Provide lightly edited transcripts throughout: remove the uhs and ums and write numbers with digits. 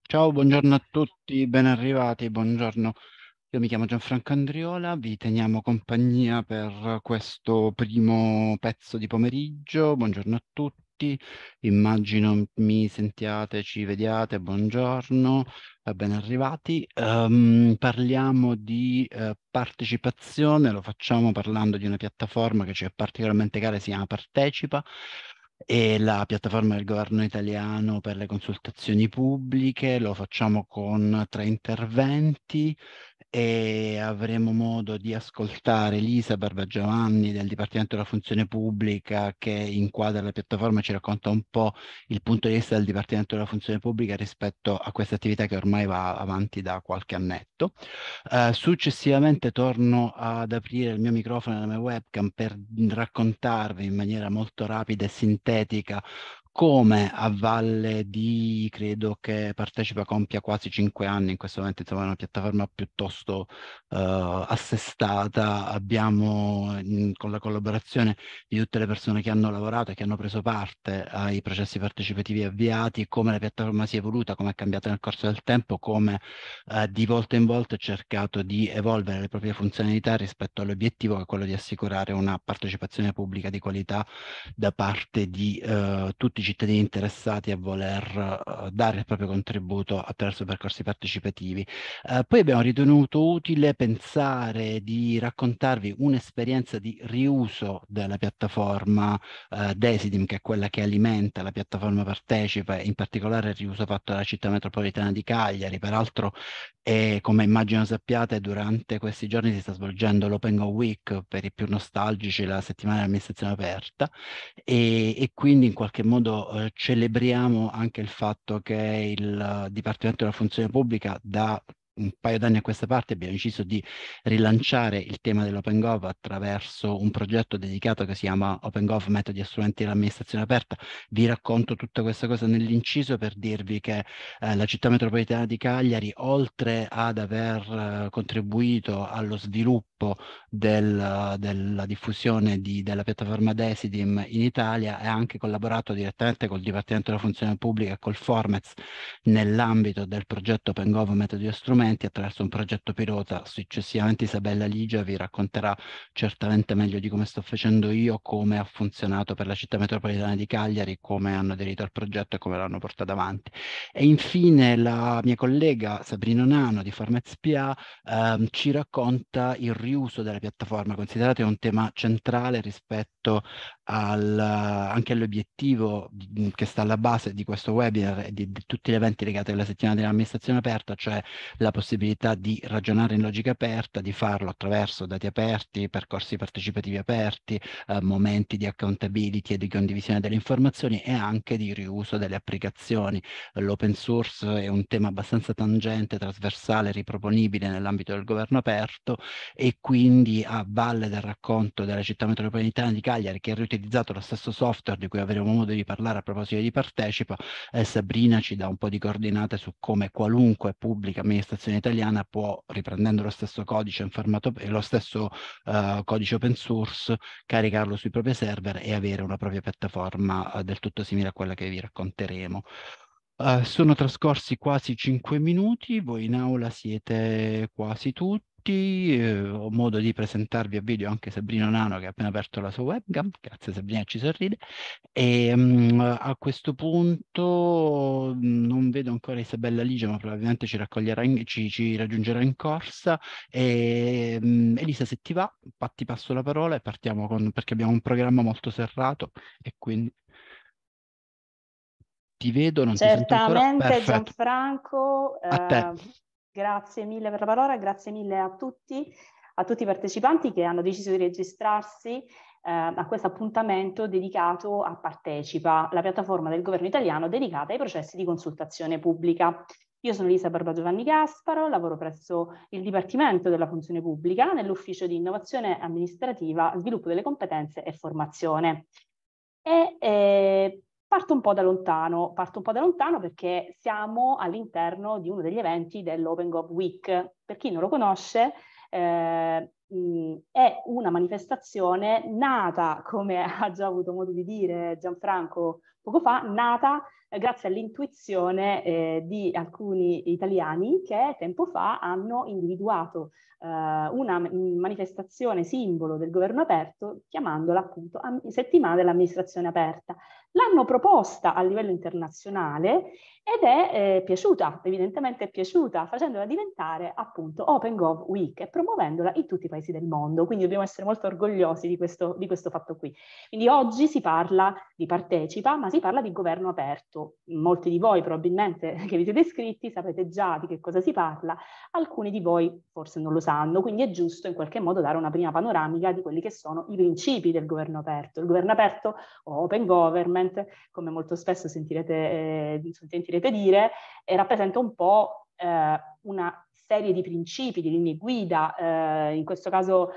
Ciao, buongiorno a tutti, ben arrivati, buongiorno. Io mi chiamo Gianfranco Andriola, vi teniamo compagnia per questo primo pezzo di pomeriggio. Buongiorno a tutti, immagino mi sentiate, ci vediate, buongiorno, ben arrivati. Parliamo di partecipazione, lo facciamo parlando di una piattaforma che ci è particolarmente cara, si chiama Partecipa, e la piattaforma del governo italiano per le consultazioni pubbliche. Lo facciamo con 3 interventi e avremo modo di ascoltare Elisa Barbagiovanni del Dipartimento della Funzione Pubblica, che inquadra la piattaforma e ci racconta un po' il punto di vista del Dipartimento della Funzione Pubblica rispetto a questa attività che ormai va avanti da qualche annetto. Successivamente torno ad aprire il mio microfono e la mia webcam per raccontarvi in maniera molto rapida e sintetica come a valle di, credo che Partecipa compia quasi 5 anni in questo momento, insomma è una piattaforma piuttosto assestata. Abbiamo con la collaborazione di tutte le persone che hanno lavorato e che hanno preso parte ai processi partecipativi avviati, come la piattaforma si è evoluta, come è cambiata nel corso del tempo, come di volta in volta ha cercato di evolvere le proprie funzionalità rispetto all'obiettivo che è quello di assicurare una partecipazione pubblica di qualità da parte di tutti i cittadini interessati a voler dare il proprio contributo attraverso percorsi partecipativi. Poi abbiamo ritenuto utile pensare di raccontarvi un'esperienza di riuso della piattaforma Desidim, che è quella che alimenta la piattaforma Partecipa, e in particolare il riuso fatto dalla città metropolitana di Cagliari. Peraltro, come immagino sappiate, durante questi giorni si sta svolgendo l'Open Go Week per i più nostalgici, la settimana dell'amministrazione aperta, e quindi in qualche modo celebriamo anche il fatto che il Dipartimento della Funzione Pubblica da un paio d'anni a questa parte abbiamo deciso di rilanciare il tema dell'OpenGov attraverso un progetto dedicato che si chiama OpenGov Metodi e Strumenti dell'amministrazione aperta. Vi racconto tutta questa cosa nell'inciso per dirvi che la città metropolitana di Cagliari, oltre ad aver contribuito allo sviluppo della diffusione della piattaforma Desidim in Italia, ha anche collaborato direttamente col Dipartimento della Funzione Pubblica e col Formez nell'ambito del progetto OpenGov Metodi e Strumenti attraverso un progetto pilota. Successivamente Isabella Ligia vi racconterà certamente meglio di come sto facendo io, come ha funzionato per la città metropolitana di Cagliari, come hanno aderito al progetto e come l'hanno portato avanti. E infine la mia collega Sabrina Nano di Formez PA ci racconta il riuso della piattaforma, considerate un tema centrale rispetto anche all'obiettivo che sta alla base di questo webinar e di tutti gli eventi legati alla settimana dell'amministrazione aperta, cioè la possibilità di ragionare in logica aperta, di farlo attraverso dati aperti, percorsi partecipativi aperti, momenti di accountability e di condivisione delle informazioni e anche di riuso delle applicazioni. L'open source è un tema abbastanza tangente, trasversale, riproponibile nell'ambito del governo aperto, e quindi a valle del racconto della città metropolitana di Cagliari, che ha riutilizzato lo stesso software di cui avremo modo di parlare a proposito di Partecipa, Sabrina ci dà un po' di coordinate su come qualunque pubblica amministrazione italiana può, riprendendo lo stesso codice in formato, lo stesso codice open source, caricarlo sui propri server e avere una propria piattaforma del tutto simile a quella che vi racconteremo. Sono trascorsi quasi 5 minuti, voi in aula siete quasi tutti, ho modo di presentarvi a video anche Sabrina Nano che ha appena aperto la sua webcam, grazie Sabrina, ci sorride, e a questo punto non vedo ancora Isabella Ligia, ma probabilmente ci raccoglierà ci raggiungerà in corsa, e Elisa, se ti va, ti passo la parola e partiamo perché abbiamo un programma molto serrato e quindi ti vedo, non ti sento ancora, Certamente perfetto. Gianfranco, A te. grazie mille per la parola, grazie mille a tutti i partecipanti che hanno deciso di registrarsi a questo appuntamento dedicato a Partecipa, la piattaforma del governo italiano dedicata ai processi di consultazione pubblica. Io sono Elisa Barbagiovanni Gasparo, lavoro presso il Dipartimento della Funzione Pubblica nell'Ufficio di Innovazione Amministrativa, Sviluppo delle Competenze e Formazione. Parto un po' da lontano perché siamo all'interno di uno degli eventi dell'Open Week. Per chi non lo conosce, è una manifestazione nata, come ha già avuto modo di dire Gianfranco poco fa, nata grazie all'intuizione di alcuni italiani che tempo fa hanno individuato una manifestazione simbolo del governo aperto, chiamandola appunto settimana dell'amministrazione aperta. L'hanno proposta a livello internazionale ed è piaciuta, evidentemente è piaciuta, facendola diventare appunto Open Gov Week e promuovendola in tutti i paesi del mondo. Quindi dobbiamo essere molto orgogliosi di questo fatto qui. Quindi oggi si parla di Partecipa, ma si parla di governo aperto. Molti di voi probabilmente che vi siete iscritti sapete già di che cosa si parla, alcuni di voi forse non lo sanno, quindi è giusto in qualche modo dare una prima panoramica di quelli che sono i principi del governo aperto. Il governo aperto o open government, come molto spesso sentirete dire, rappresenta un po' una serie di principi, di linee guida, in questo caso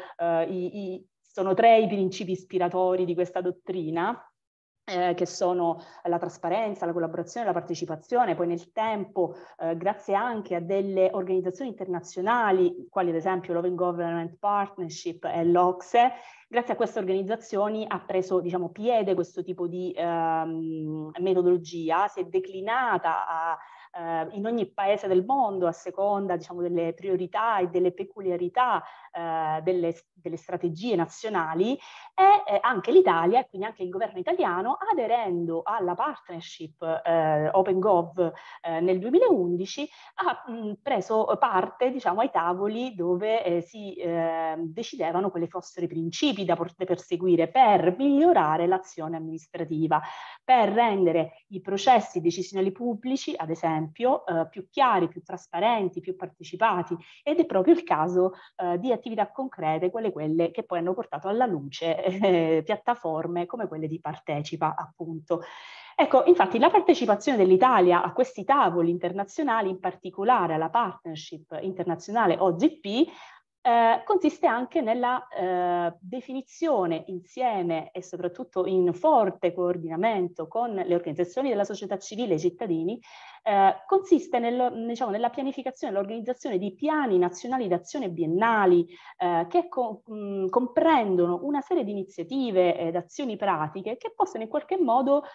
sono 3 i principi ispiratori di questa dottrina, che sono la trasparenza, la collaborazione, la partecipazione. Poi nel tempo, grazie anche a delle organizzazioni internazionali, quali ad esempio l'Open Government Partnership e l'OCSE, grazie a queste organizzazioni ha preso, diciamo, piede questo tipo di metodologia, si è declinata in ogni paese del mondo a seconda, diciamo, delle priorità e delle peculiarità delle strategie nazionali, e anche l'Italia, e quindi anche il governo italiano, aderendo alla partnership OpenGov nel 2011, ha preso parte, diciamo, ai tavoli dove si decidevano quali fossero i principi da perseguire per migliorare l'azione amministrativa, per rendere i processi decisionali pubblici, ad esempio, più chiari, più trasparenti, più partecipati, ed è proprio il caso di attività concrete, quelle che poi hanno portato alla luce piattaforme come quelle di Partecipa, appunto. Ecco, infatti la partecipazione dell'Italia a questi tavoli internazionali, in particolare alla Partnership Internazionale OGP, consiste anche nella definizione insieme e soprattutto in forte coordinamento con le organizzazioni della società civile e i cittadini, consiste diciamo, nella pianificazione e l'organizzazione di piani nazionali d'azione biennali che comprendono una serie di iniziative ed azioni pratiche che possono in qualche modo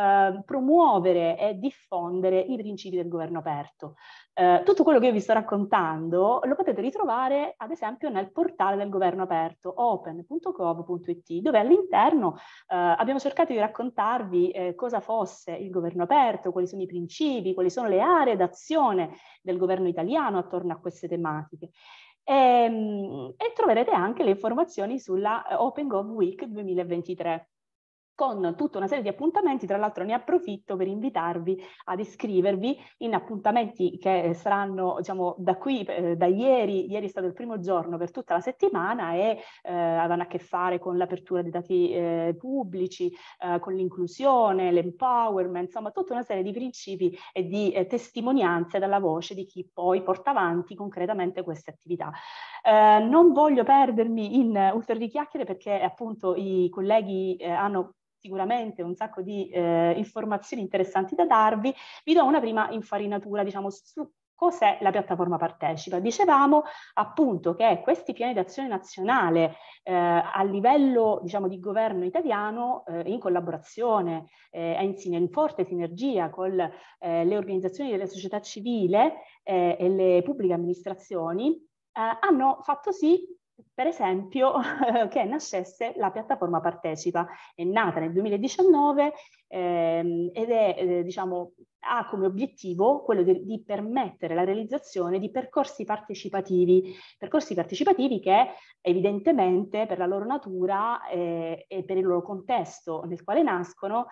promuovere e diffondere i principi del governo aperto. Tutto quello che io vi sto raccontando lo potete ritrovare ad esempio nel portale del governo aperto open.gov.it, dove all'interno abbiamo cercato di raccontarvi cosa fosse il governo aperto, quali sono i principi, quali sono le aree d'azione del governo italiano attorno a queste tematiche. E troverete anche le informazioni sulla Open Gov Week 2023. Con tutta una serie di appuntamenti. Tra l'altro ne approfitto per invitarvi ad iscrivervi in appuntamenti che saranno, diciamo, da qui, da ieri è stato il primo giorno per tutta la settimana e avranno a che fare con l'apertura dei dati pubblici, con l'inclusione, l'empowerment, insomma tutta una serie di principi e di testimonianze dalla voce di chi poi porta avanti concretamente queste attività. Non voglio perdermi in ulteriori chiacchiere perché appunto i colleghi hanno sicuramente un sacco di informazioni interessanti da darvi. Vi do una prima infarinatura, diciamo, su cos'è la piattaforma Partecipa. Dicevamo appunto che questi piani d'azione nazionale a livello, diciamo, di governo italiano, in collaborazione in forte sinergia con le organizzazioni della società civile e le pubbliche amministrazioni, hanno fatto sì, per esempio, che nascesse la piattaforma Partecipa. È nata nel 2019 ed è, diciamo, ha come obiettivo quello di permettere la realizzazione di percorsi partecipativi che evidentemente per la loro natura e per il loro contesto nel quale nascono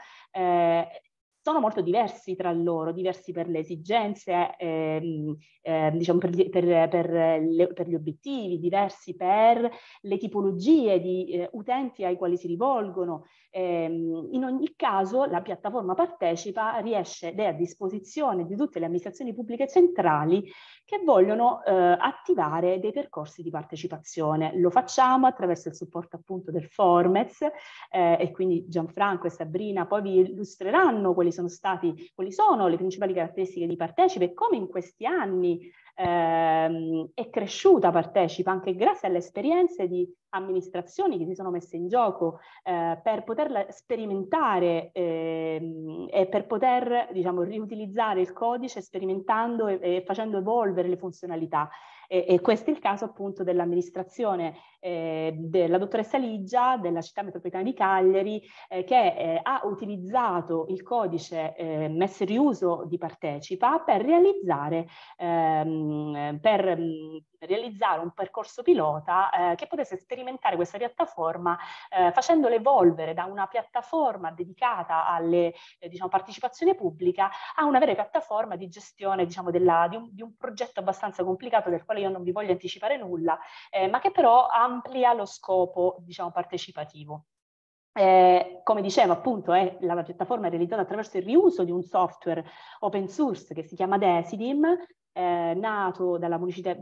sono molto diversi tra loro, diversi per le esigenze, diciamo per gli obiettivi, diversi per le tipologie di utenti ai quali si rivolgono. In ogni caso la piattaforma Partecipa riesce ed è a disposizione di tutte le amministrazioni pubbliche centrali che vogliono attivare dei percorsi di partecipazione. Lo facciamo attraverso il supporto appunto del Formez e quindi Gianfranco e Sabrina poi vi illustreranno quali quali sono le principali caratteristiche di Partecipa e come in questi anni è cresciuta Partecipa anche grazie alle esperienze di amministrazioni che si sono messe in gioco per poterla sperimentare e per poter, diciamo, riutilizzare il codice sperimentando e facendo evolvere le funzionalità. E questo è il caso appunto dell'amministrazione della dottoressa Ligia della città metropolitana di Cagliari che ha utilizzato il codice messo in riuso di Partecipa per realizzare un percorso pilota che potesse sperimentare questa piattaforma facendola evolvere da una piattaforma dedicata alle diciamo, partecipazione pubblica a una vera piattaforma di gestione diciamo, di un progetto abbastanza complicato del quale io non vi voglio anticipare nulla, ma che però amplia lo scopo diciamo, partecipativo. Come dicevo appunto la piattaforma è realizzata attraverso il riuso di un software open source che si chiama Decidim, nato dalla per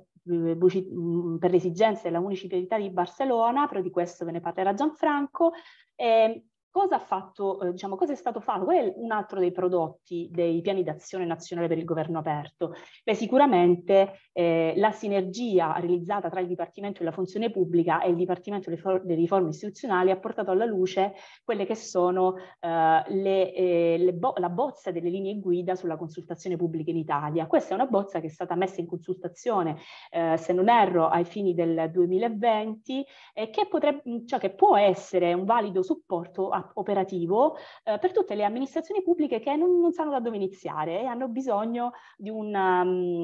le esigenze della municipalità di Barcellona, però di questo ve ne parlerà Gianfranco. Cosa ha fatto, diciamo, cosa è stato fatto? Qual è un altro dei prodotti dei piani d'azione nazionale per il governo aperto? Beh, sicuramente la sinergia realizzata tra il Dipartimento della Funzione Pubblica e il Dipartimento delle Riforme Istituzionali ha portato alla luce quelle che sono la bozza delle linee guida sulla consultazione pubblica in Italia. Questa è una bozza che è stata messa in consultazione, se non erro, ai fini del 2020 e che può essere un valido supporto operativo per tutte le amministrazioni pubbliche che non sanno da dove iniziare e hanno bisogno di una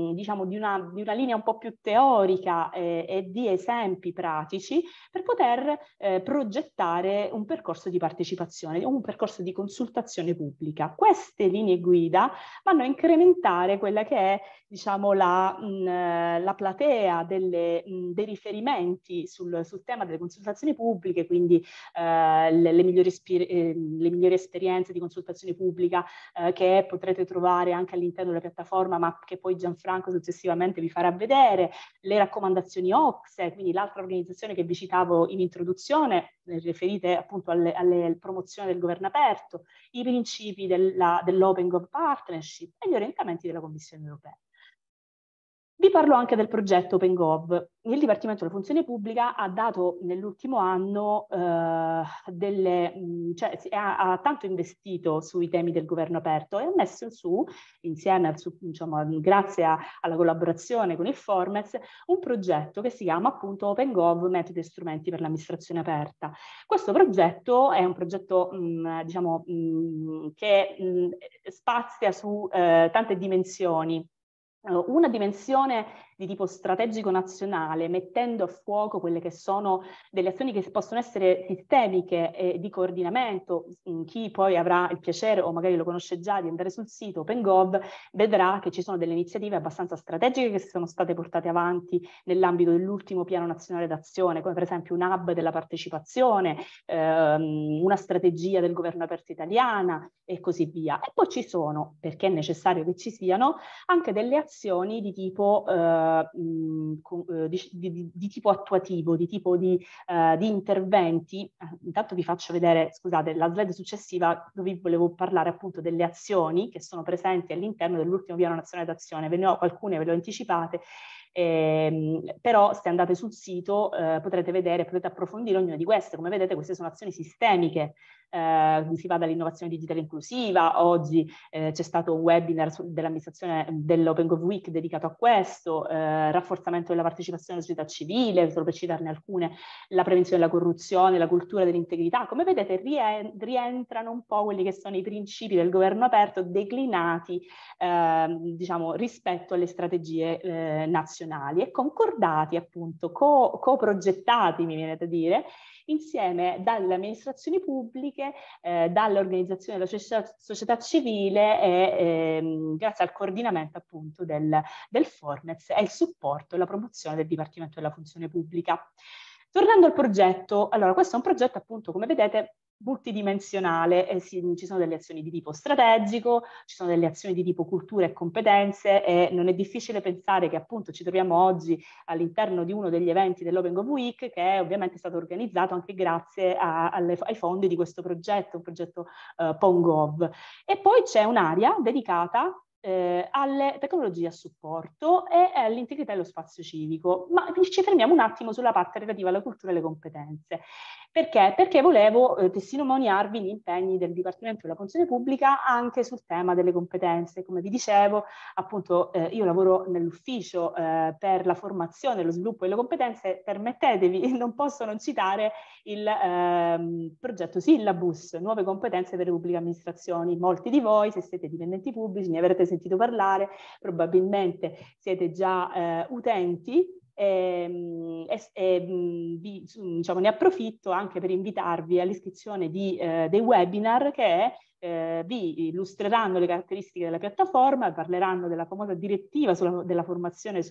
linea un po' più teorica e di esempi pratici per poter progettare un percorso di partecipazione, un percorso di consultazione pubblica. Queste linee guida vanno a incrementare quella che è diciamo, la platea dei riferimenti sul tema delle consultazioni pubbliche, quindi le migliori esperienze di consultazione pubblica che potrete trovare anche all'interno della piattaforma, ma che poi Gianfranco successivamente vi farà vedere, le raccomandazioni OCSE, quindi l'altra organizzazione che vi citavo in introduzione, riferite appunto alle promozioni del governo aperto, i principi dell'Open Gov Partnership e gli orientamenti della Commissione europea. Vi parlo anche del progetto OpenGov. Il Dipartimento della Funzione Pubblica ha dato nell'ultimo anno ha tanto investito sui temi del governo aperto e ha messo su, insieme grazie alla collaborazione con il Formez, un progetto che si chiama appunto OpenGov, metodi e strumenti per l'amministrazione aperta. Questo progetto è un progetto che spazia su tante dimensioni. Una dimensione di tipo strategico nazionale, mettendo a fuoco quelle che sono delle azioni che possono essere sistemiche e di coordinamento. Chi poi avrà il piacere o magari lo conosce già di andare sul sito OpenGov vedrà che ci sono delle iniziative abbastanza strategiche che sono state portate avanti nell'ambito dell'ultimo piano nazionale d'azione, come per esempio un hub della partecipazione, una strategia del governo aperto italiana e così via. E poi ci sono, perché è necessario che ci siano, anche delle azioni di tipo di tipo attuativo, di tipo di interventi. Intanto vi faccio vedere, scusate, la slide successiva dove volevo parlare appunto delle azioni che sono presenti all'interno dell'ultimo piano nazionale d'azione. Alcune ve le ho anticipate, però se andate sul sito potrete vedere, potete approfondire ognuna di queste. Come vedete queste sono azioni sistemiche, si va dall'innovazione digitale inclusiva. Oggi c'è stato un webinar dell'amministrazione dell'Open Week dedicato a questo, rafforzamento della partecipazione della società civile, solo per citarne alcune, la prevenzione della corruzione, la cultura dell'integrità. Come vedete rientrano un po' quelli che sono i principi del governo aperto declinati diciamo rispetto alle strategie nazionali e concordati appunto, coprogettati mi viene da dire, insieme dalle amministrazioni pubbliche, dalle organizzazioni della società civile e grazie al coordinamento appunto del Formez e il supporto e la promozione del Dipartimento della Funzione Pubblica. Tornando al progetto, allora questo è un progetto appunto come vedete multidimensionale, ci sono delle azioni di tipo strategico, ci sono delle azioni di tipo cultura e competenze, e non è difficile pensare che appunto ci troviamo oggi all'interno di uno degli eventi dell'Open Week, che è ovviamente stato organizzato anche grazie ai fondi di questo progetto, un progetto PONGOV. E poi c'è un'area dedicata alle tecnologie a supporto e all'integrità dello spazio civico. Ma ci fermiamo un attimo sulla parte relativa alla cultura e alle competenze. Perché? Perché volevo testimoniarvi gli impegni del Dipartimento della Funzione Pubblica anche sul tema delle competenze. Come vi dicevo, appunto, io lavoro nell'ufficio per la formazione, lo sviluppo delle competenze. Permettetevi, non posso non citare il progetto Syllabus, nuove competenze per le pubbliche amministrazioni. Molti di voi, se siete dipendenti pubblici, ne avrete sentito parlare, probabilmente siete già utenti, diciamo, ne approfitto anche per invitarvi all'iscrizione dei webinar che vi illustreranno le caratteristiche della piattaforma e parleranno della famosa direttiva della formazione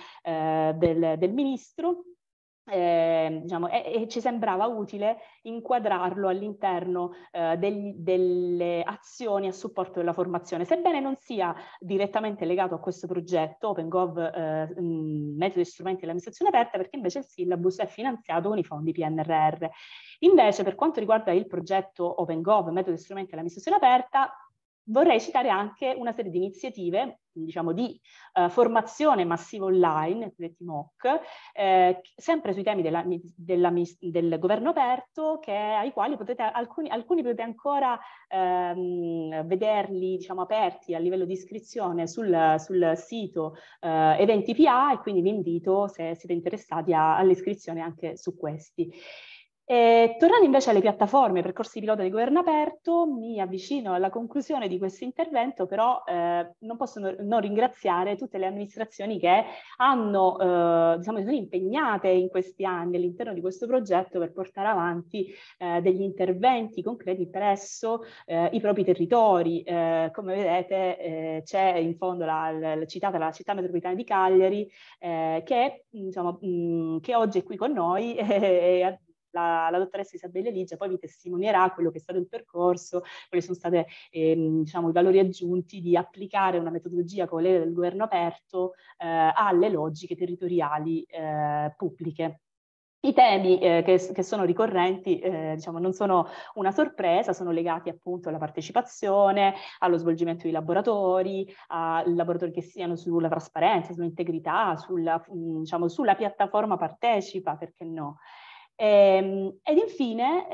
del Ministro. Diciamo, e ci sembrava utile inquadrarlo all'interno delle azioni a supporto della formazione, sebbene non sia direttamente legato a questo progetto OpenGov, metodi e strumenti dell'amministrazione aperta, perché invece il syllabus è finanziato con i fondi PNRR. Invece, per quanto riguarda il progetto OpenGov, metodi e strumenti dell'amministrazione aperta, vorrei citare anche una serie di iniziative, diciamo, di formazione massiva online, cosiddetti MOOC, sempre sui temi del governo aperto, ai quali alcuni potete ancora vederli, diciamo, aperti a livello di iscrizione sul sito Eventi PA, e quindi vi invito, se siete interessati, all'iscrizione anche su questi. Tornando invece alle piattaforme, percorsi pilota di governo aperto, mi avvicino alla conclusione di questo intervento, però non posso non ringraziare tutte le amministrazioni che diciamo, sono impegnate in questi anni all'interno di questo progetto per portare avanti degli interventi concreti presso i propri territori. Come vedete c'è in fondo citata la città metropolitana di Cagliari, diciamo, che oggi è qui con noi. La dottoressa Isabella Ligia poi vi testimonierà quello che è stato il percorso, quali sono stati diciamo, i valori aggiunti di applicare una metodologia come quella del governo aperto alle logiche territoriali pubbliche. I temi che sono ricorrenti, diciamo, non sono una sorpresa, sono legati appunto alla partecipazione, allo svolgimento di laboratori, a laboratori che siano sulla trasparenza, sull'integrità, diciamo, sulla piattaforma partecipa, perché no? Ed infine,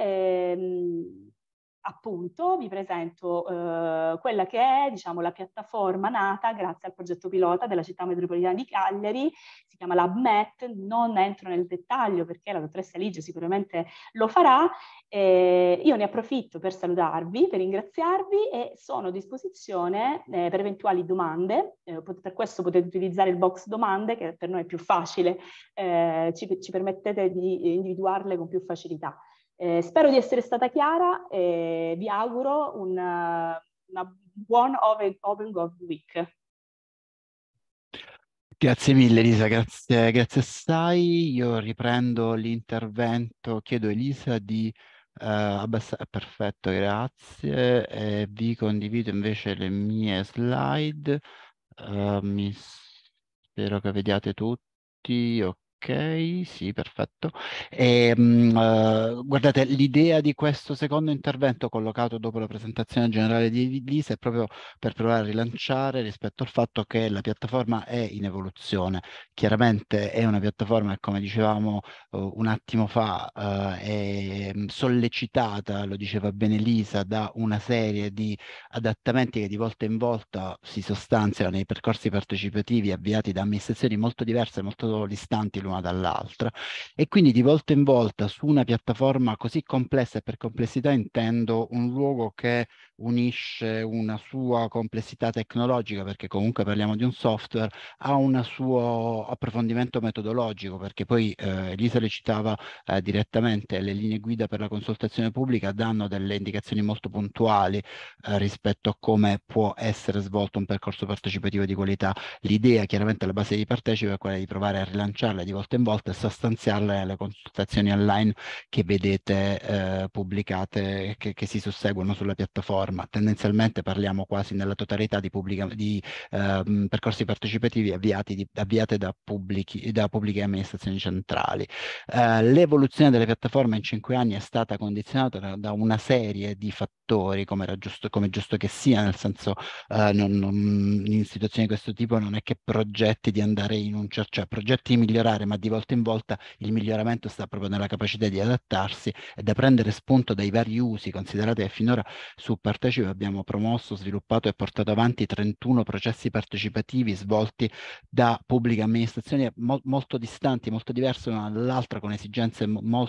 appunto, vi presento quella che è, diciamo, la piattaforma nata grazie al progetto pilota della città metropolitana di Cagliari, si chiama LabMet. Non entro nel dettaglio perché la dottoressa Ligia sicuramente lo farà. Io ne approfitto per salutarvi, per ringraziarvi, e sono a disposizione per eventuali domande. Per questo potete utilizzare il box domande, che per noi è più facile, ci permettete di individuarle con più facilità. Spero di essere stata chiara e vi auguro una buona OpenGov Week. Grazie mille Elisa, grazie assai. Io riprendo l'intervento, chiedo a Elisa di abbassare, perfetto, grazie. Vi condivido invece le mie slide. Spero che vediate tutti, ok, sì, perfetto. Guardate, l'idea di questo secondo intervento collocato dopo la presentazione generale di Lisa è proprio per provare a rilanciare rispetto al fatto che la piattaforma è in evoluzione. Chiaramente è una piattaforma che, come dicevamo un attimo fa, è sollecitata, lo diceva bene Lisa, da una serie di adattamenti che di volta in volta si sostanziano nei percorsi partecipativi avviati da amministrazioni molto diverse, molto distanti l'una dall'altra, e quindi di volta in volta su una piattaforma così complessa, e per complessità intendo un luogo che unisce una sua complessità tecnologica, perché comunque parliamo di un software, a un suo approfondimento metodologico, perché poi Elisa le citava direttamente le linee guida per la consultazione pubblica danno delle indicazioni molto puntuali rispetto a come può essere svolto un percorso partecipativo di qualità. L'idea, chiaramente, alla base di partecipa è quella di provare a rilanciarle di volta in volta e sostanziarle nelle consultazioni online che vedete pubblicate, che si susseguono sulla piattaforma. Tendenzialmente parliamo quasi nella totalità di percorsi partecipativi avviati da pubbliche amministrazioni centrali. L'evoluzione delle piattaforme in 5 anni è stata condizionata da una serie di fattori, come è giusto che sia, nel senso in situazioni di questo tipo non è che progetti di andare in un certo, cioè progetti di migliorare, ma di volta in volta il miglioramento sta proprio nella capacità di adattarsi e da prendere spunto dai vari usi. Considerate che finora su Partecipe abbiamo promosso, sviluppato e portato avanti 31 processi partecipativi svolti da pubbliche amministrazioni molto distanti, molto diverse una dall'altra, con esigenze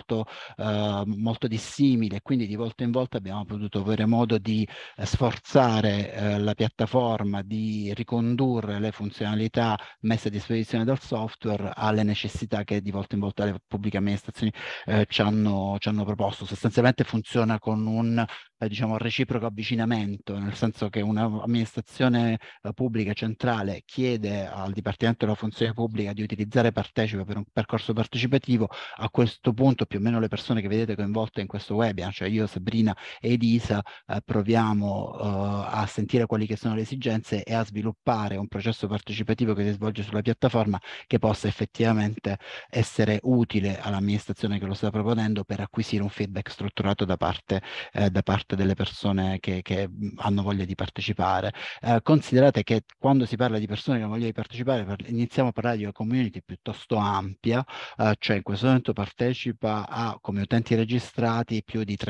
molto dissimili, e quindi di volta in volta abbiamo potuto avere modo di sforzare la piattaforma di ricondurre le funzionalità messe a disposizione dal software alle necessità che di volta in volta le pubbliche amministrazioni ci hanno proposto. Sostanzialmente funziona con un diciamo, reciproco avvicinamento, nel senso che un'amministrazione pubblica centrale chiede al Dipartimento della Funzione Pubblica di utilizzare Partecipa per un percorso partecipativo. A questo punto più o meno le persone che vedete coinvolte in questo webinar, cioè io, Sabrina e Elisa, proviamo a sentire quali che sono le esigenze e a sviluppare un processo partecipativo che si svolge sulla piattaforma, che possa effettivamente essere utile all'amministrazione che lo sta proponendo per acquisire un feedback strutturato da parte delle persone che hanno voglia di partecipare. Considerate che quando si parla di persone che hanno voglia di partecipare, iniziamo a parlare di una community piuttosto ampia, cioè in questo momento partecipa come utenti registrati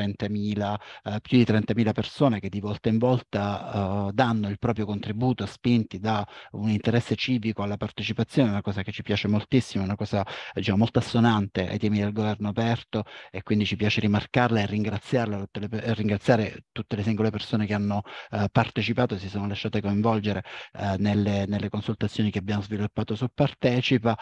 più di 30.000 persone che di volta in volta danno il proprio contributo, spinti da un interesse civico alla partecipazione, una cosa che ci piace moltissimo, una cosa diciamo, molto assonante ai temi del governo aperto, e quindi ci piace rimarcarla e ringraziare tutte le singole persone che hanno partecipato e si sono lasciate coinvolgere nelle consultazioni che abbiamo sviluppato su Partecipa.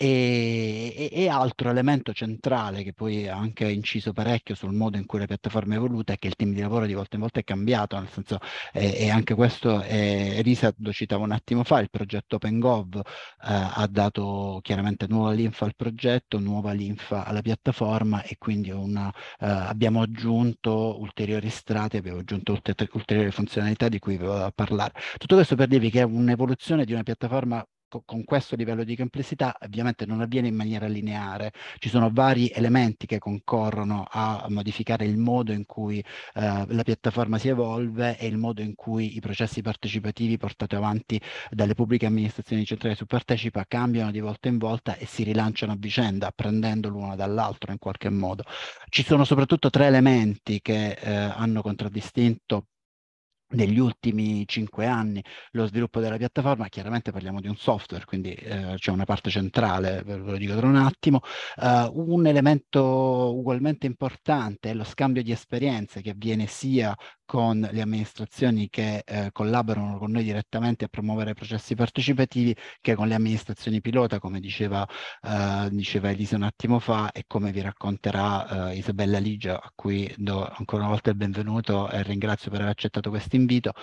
E altro elemento centrale che poi ha anche inciso parecchio sul modo in cui la piattaforma è evoluta è che il team di lavoro di volta in volta è cambiato, nel senso, e anche questo, Elisa lo citava un attimo fa, il progetto OpenGov ha dato chiaramente nuova linfa al progetto, nuova linfa alla piattaforma, e quindi abbiamo aggiunto ulteriori strati, abbiamo aggiunto ulteriori funzionalità di cui vi volevo parlare. Tutto questo per dirvi che è un'evoluzione di una piattaforma con questo livello di complessità ovviamente non avviene in maniera lineare. Ci sono vari elementi che concorrono a modificare il modo in cui la piattaforma si evolve e il modo in cui i processi partecipativi portati avanti dalle pubbliche amministrazioni centrali su Partecipa cambiano di volta in volta e si rilanciano a vicenda, apprendendo l'uno dall'altro in qualche modo. Ci sono soprattutto tre elementi che hanno contraddistinto negli ultimi 5 anni lo sviluppo della piattaforma. Chiaramente parliamo di un software, quindi c'è una parte centrale, ve lo dico tra un attimo. Un elemento ugualmente importante è lo scambio di esperienze che avviene sia con le amministrazioni che collaborano con noi direttamente a promuovere processi partecipativi, che con le amministrazioni pilota, come diceva Elisa un attimo fa, e come vi racconterà Isabella Ligia, a cui do ancora una volta il benvenuto e ringrazio per aver accettato questo invito.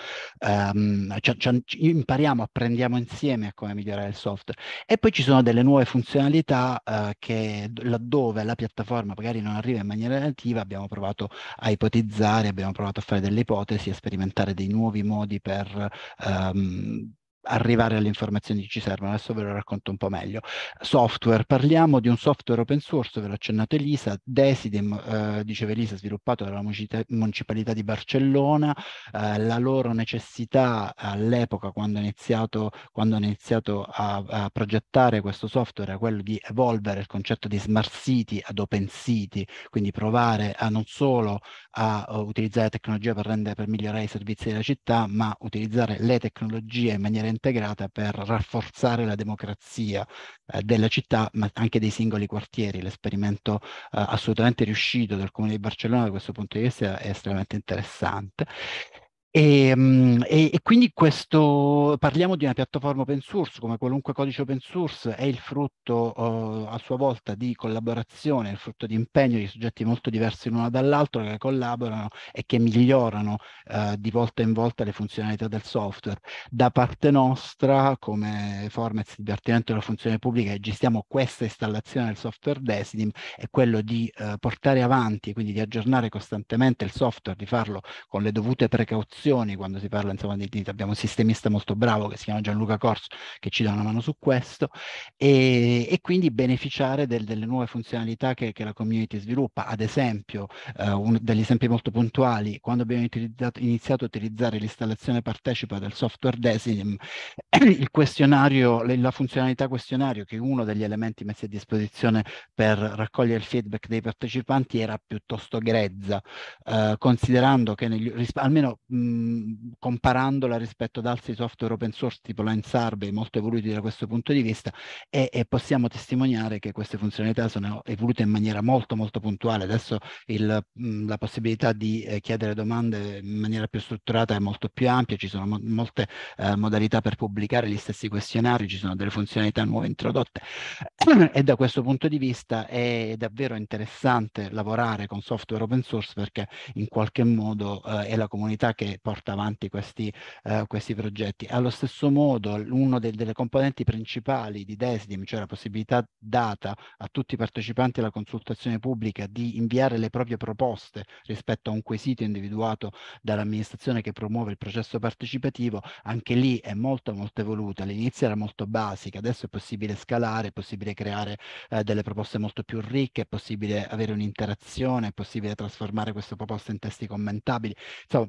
Impariamo, apprendiamo insieme a come migliorare il software. E poi ci sono delle nuove funzionalità che, laddove la piattaforma magari non arriva in maniera nativa, abbiamo provato a ipotizzare, abbiamo provato a fare delle ipotesi, a sperimentare dei nuovi modi per arrivare alle informazioni che ci servono. Adesso ve lo racconto un po' meglio. Software, parliamo di un software open source, ve l'ho accennato Elisa, Decidim, diceva Elisa, sviluppato dalla Municipalità di Barcellona. La loro necessità all'epoca, quando hanno iniziato a progettare questo software, era quello di evolvere il concetto di smart city ad open city, quindi provare a non solo a utilizzare la tecnologia per migliorare i servizi della città, ma utilizzare le tecnologie in maniera integrata per rafforzare la democrazia della città, ma anche dei singoli quartieri. L'esperimento assolutamente riuscito del Comune di Barcellona da questo punto di vista è estremamente interessante. E quindi parliamo di una piattaforma open source, come qualunque codice open source, è il frutto a sua volta di collaborazione, il frutto di impegno di soggetti molto diversi l'uno dall'altro che collaborano e che migliorano di volta in volta le funzionalità del software. Da parte nostra, come Formez, il Dipartimento della Funzione Pubblica, gestiamo questa installazione del software Decidim, è quello di portare avanti, quindi di aggiornare costantemente il software, di farlo con le dovute precauzioni quando si parla, insomma, abbiamo un sistemista molto bravo che si chiama Gianluca Corso che ci dà una mano su questo e quindi beneficiare delle nuove funzionalità che la community sviluppa. Ad esempio, uno degli esempi molto puntuali, quando abbiamo iniziato a utilizzare l'installazione partecipa del software Decidim, il questionario, la funzionalità questionario, che è uno degli elementi messi a disposizione per raccogliere il feedback dei partecipanti, era piuttosto grezza, considerando che almeno comparandola rispetto ad altri software open source tipo Linesarvey molto evoluti da questo punto di vista, e possiamo testimoniare che queste funzionalità sono evolute in maniera molto molto puntuale. Adesso la possibilità di chiedere domande in maniera più strutturata è molto più ampia, ci sono molte modalità per pubblicare gli stessi questionari, ci sono delle funzionalità nuove introdotte e da questo punto di vista è davvero interessante lavorare con software open source perché in qualche modo è la comunità che porta avanti questi progetti. Allo stesso modo, una delle componenti principali di Desdim, cioè la possibilità data a tutti i partecipanti alla consultazione pubblica di inviare le proprie proposte rispetto a un quesito individuato dall'amministrazione che promuove il processo partecipativo, anche lì è molto molto evoluta. All'inizio era molto basica, adesso è possibile scalare, è possibile creare delle proposte molto più ricche, è possibile avere un'interazione, è possibile trasformare queste proposte in testi commentabili. Insomma,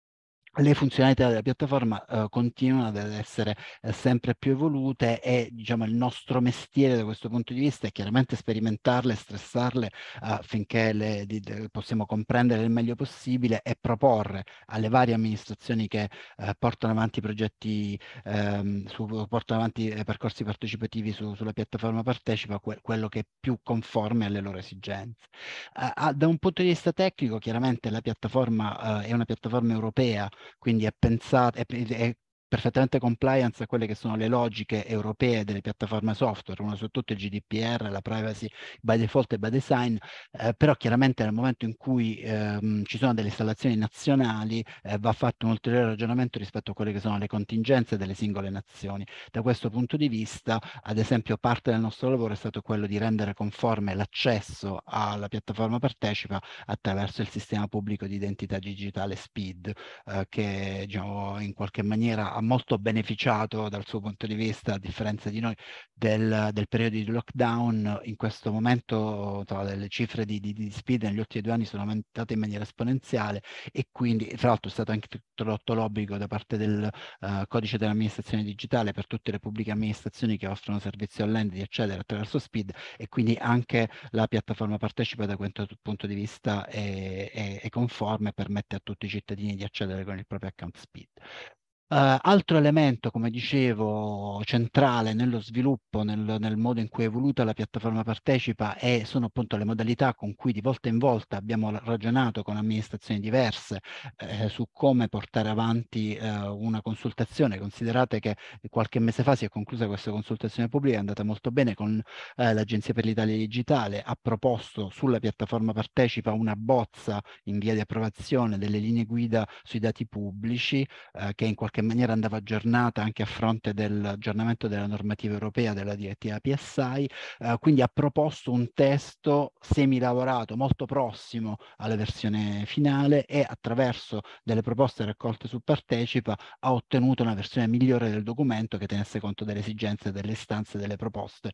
le funzionalità della piattaforma continuano ad essere sempre più evolute e diciamo il nostro mestiere da questo punto di vista è chiaramente sperimentarle, stressarle affinché possiamo comprendere il meglio possibile e proporre alle varie amministrazioni che portano avanti progetti, portano avanti percorsi partecipativi sulla piattaforma Partecipa, quello che è più conforme alle loro esigenze. Da un punto di vista tecnico, chiaramente la piattaforma è una piattaforma europea, quindi è pensata, è perfettamente compliance a quelle che sono le logiche europee delle piattaforme software, uno su tutto il GDPR, la privacy by default e by design, però chiaramente nel momento in cui ci sono delle installazioni nazionali va fatto un ulteriore ragionamento rispetto a quelle che sono le contingenze delle singole nazioni. Da questo punto di vista, ad esempio, parte del nostro lavoro è stato quello di rendere conforme l'accesso alla piattaforma Partecipa attraverso il sistema pubblico di identità digitale SPID, che diciamo, in qualche maniera ha molto beneficiato dal suo punto di vista, a differenza di noi, del periodo di lockdown. In questo momento le cifre di SPID negli ultimi 2 anni sono aumentate in maniera esponenziale e quindi, tra l'altro, è stato anche introdotto l'obbligo da parte del codice dell'amministrazione digitale per tutte le pubbliche amministrazioni che offrono servizi online di accedere attraverso SPID e quindi anche la piattaforma Partecipa da questo punto di vista è conforme e permette a tutti i cittadini di accedere con il proprio account SPID. Altro elemento, come dicevo, centrale nello sviluppo, nel modo in cui è evoluta la piattaforma Partecipa sono appunto le modalità con cui di volta in volta abbiamo ragionato con amministrazioni diverse su come portare avanti una consultazione. Considerate che qualche mese fa si è conclusa questa consultazione pubblica, è andata molto bene con l'Agenzia per l'Italia Digitale, ha proposto sulla piattaforma Partecipa una bozza in via di approvazione delle linee guida sui dati pubblici, che in qualche maniera andava aggiornata anche a fronte dell'aggiornamento della normativa europea della direttiva PSI, quindi ha proposto un testo semilavorato molto prossimo alla versione finale e attraverso delle proposte raccolte su Partecipa ha ottenuto una versione migliore del documento che tenesse conto delle esigenze, delle istanze, delle proposte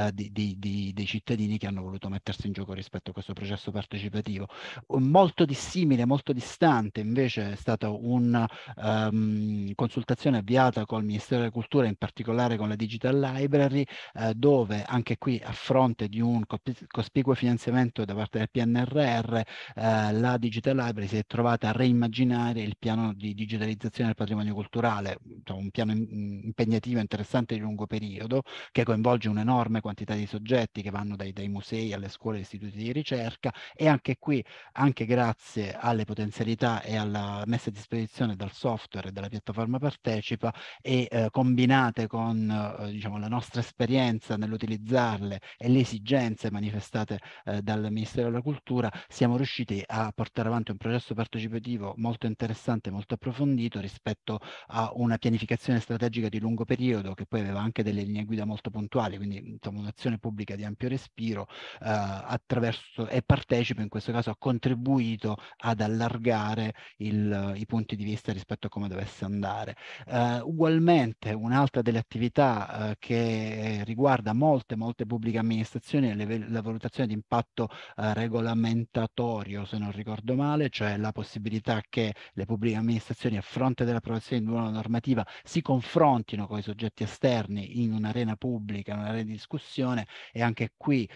dei cittadini che hanno voluto mettersi in gioco rispetto a questo processo partecipativo. Molto dissimile, molto distante invece è stato consultazione avviata col Ministero della Cultura, in particolare con la Digital Library, dove anche qui, a fronte di un cospicuo finanziamento da parte del PNRR, la Digital Library si è trovata a reimmaginare il piano di digitalizzazione del patrimonio culturale, un piano impegnativo, interessante di lungo periodo, che coinvolge un'enorme quantità di soggetti che vanno dai musei alle scuole e istituti di ricerca, e anche qui, anche grazie alle potenzialità e alla messa a disposizione del software e della piattaforma Partecipa, e combinate con diciamo, la nostra esperienza nell'utilizzarle e le esigenze manifestate dal Ministero della Cultura, siamo riusciti a portare avanti un processo partecipativo molto interessante, molto approfondito rispetto a una pianificazione strategica di lungo periodo, che poi aveva anche delle linee guida molto puntuali, quindi insomma, un'azione pubblica di ampio respiro, attraverso, e Partecipa in questo caso ha contribuito ad allargare i punti di vista rispetto a come dovesse andare. Ugualmente un'altra delle attività che riguarda molte pubbliche amministrazioni è la valutazione di impatto regolamentatorio, se non ricordo male, cioè la possibilità che le pubbliche amministrazioni, a fronte dell'approvazione di una normativa, si confrontino con i soggetti esterni in un'arena pubblica, in un'arena di discussione, e anche qui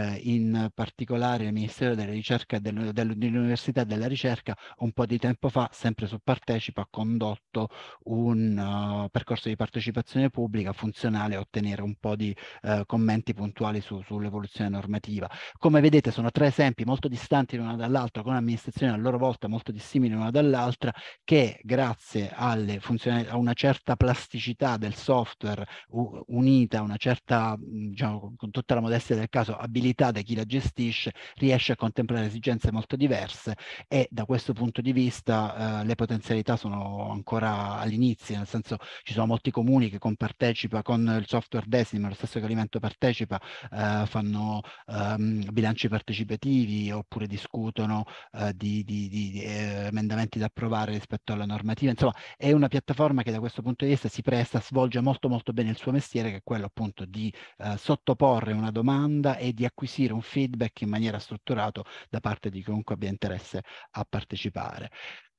in particolare il Ministero della Ricerca e dell'Università e della Ricerca un po' di tempo fa, sempre su Partecipa, ha condotto un percorso di partecipazione pubblica funzionale a ottenere un po' di commenti puntuali sull'evoluzione normativa. Come vedete sono tre esempi molto distanti l'una dall'altra, con amministrazioni a loro volta molto dissimili l'una dall'altra, che grazie a una certa plasticità del software unita a una certa, diciamo, con tutta la modestia del caso, abilità da chi la gestisce, riesce a contemplare esigenze molto diverse, e da questo punto di vista le potenzialità sono ancora all'inizio, nel senso ci sono molti comuni che con Partecipa, con il software Decima, lo stesso che Alimento Partecipa, fanno bilanci partecipativi oppure discutono di emendamenti da approvare rispetto alla normativa. Insomma, è una piattaforma che da questo punto di vista si presta, svolge molto bene il suo mestiere, che è quello appunto di sottoporre una domanda e di acquisire un feedback in maniera strutturata da parte di chiunque abbia interesse a partecipare.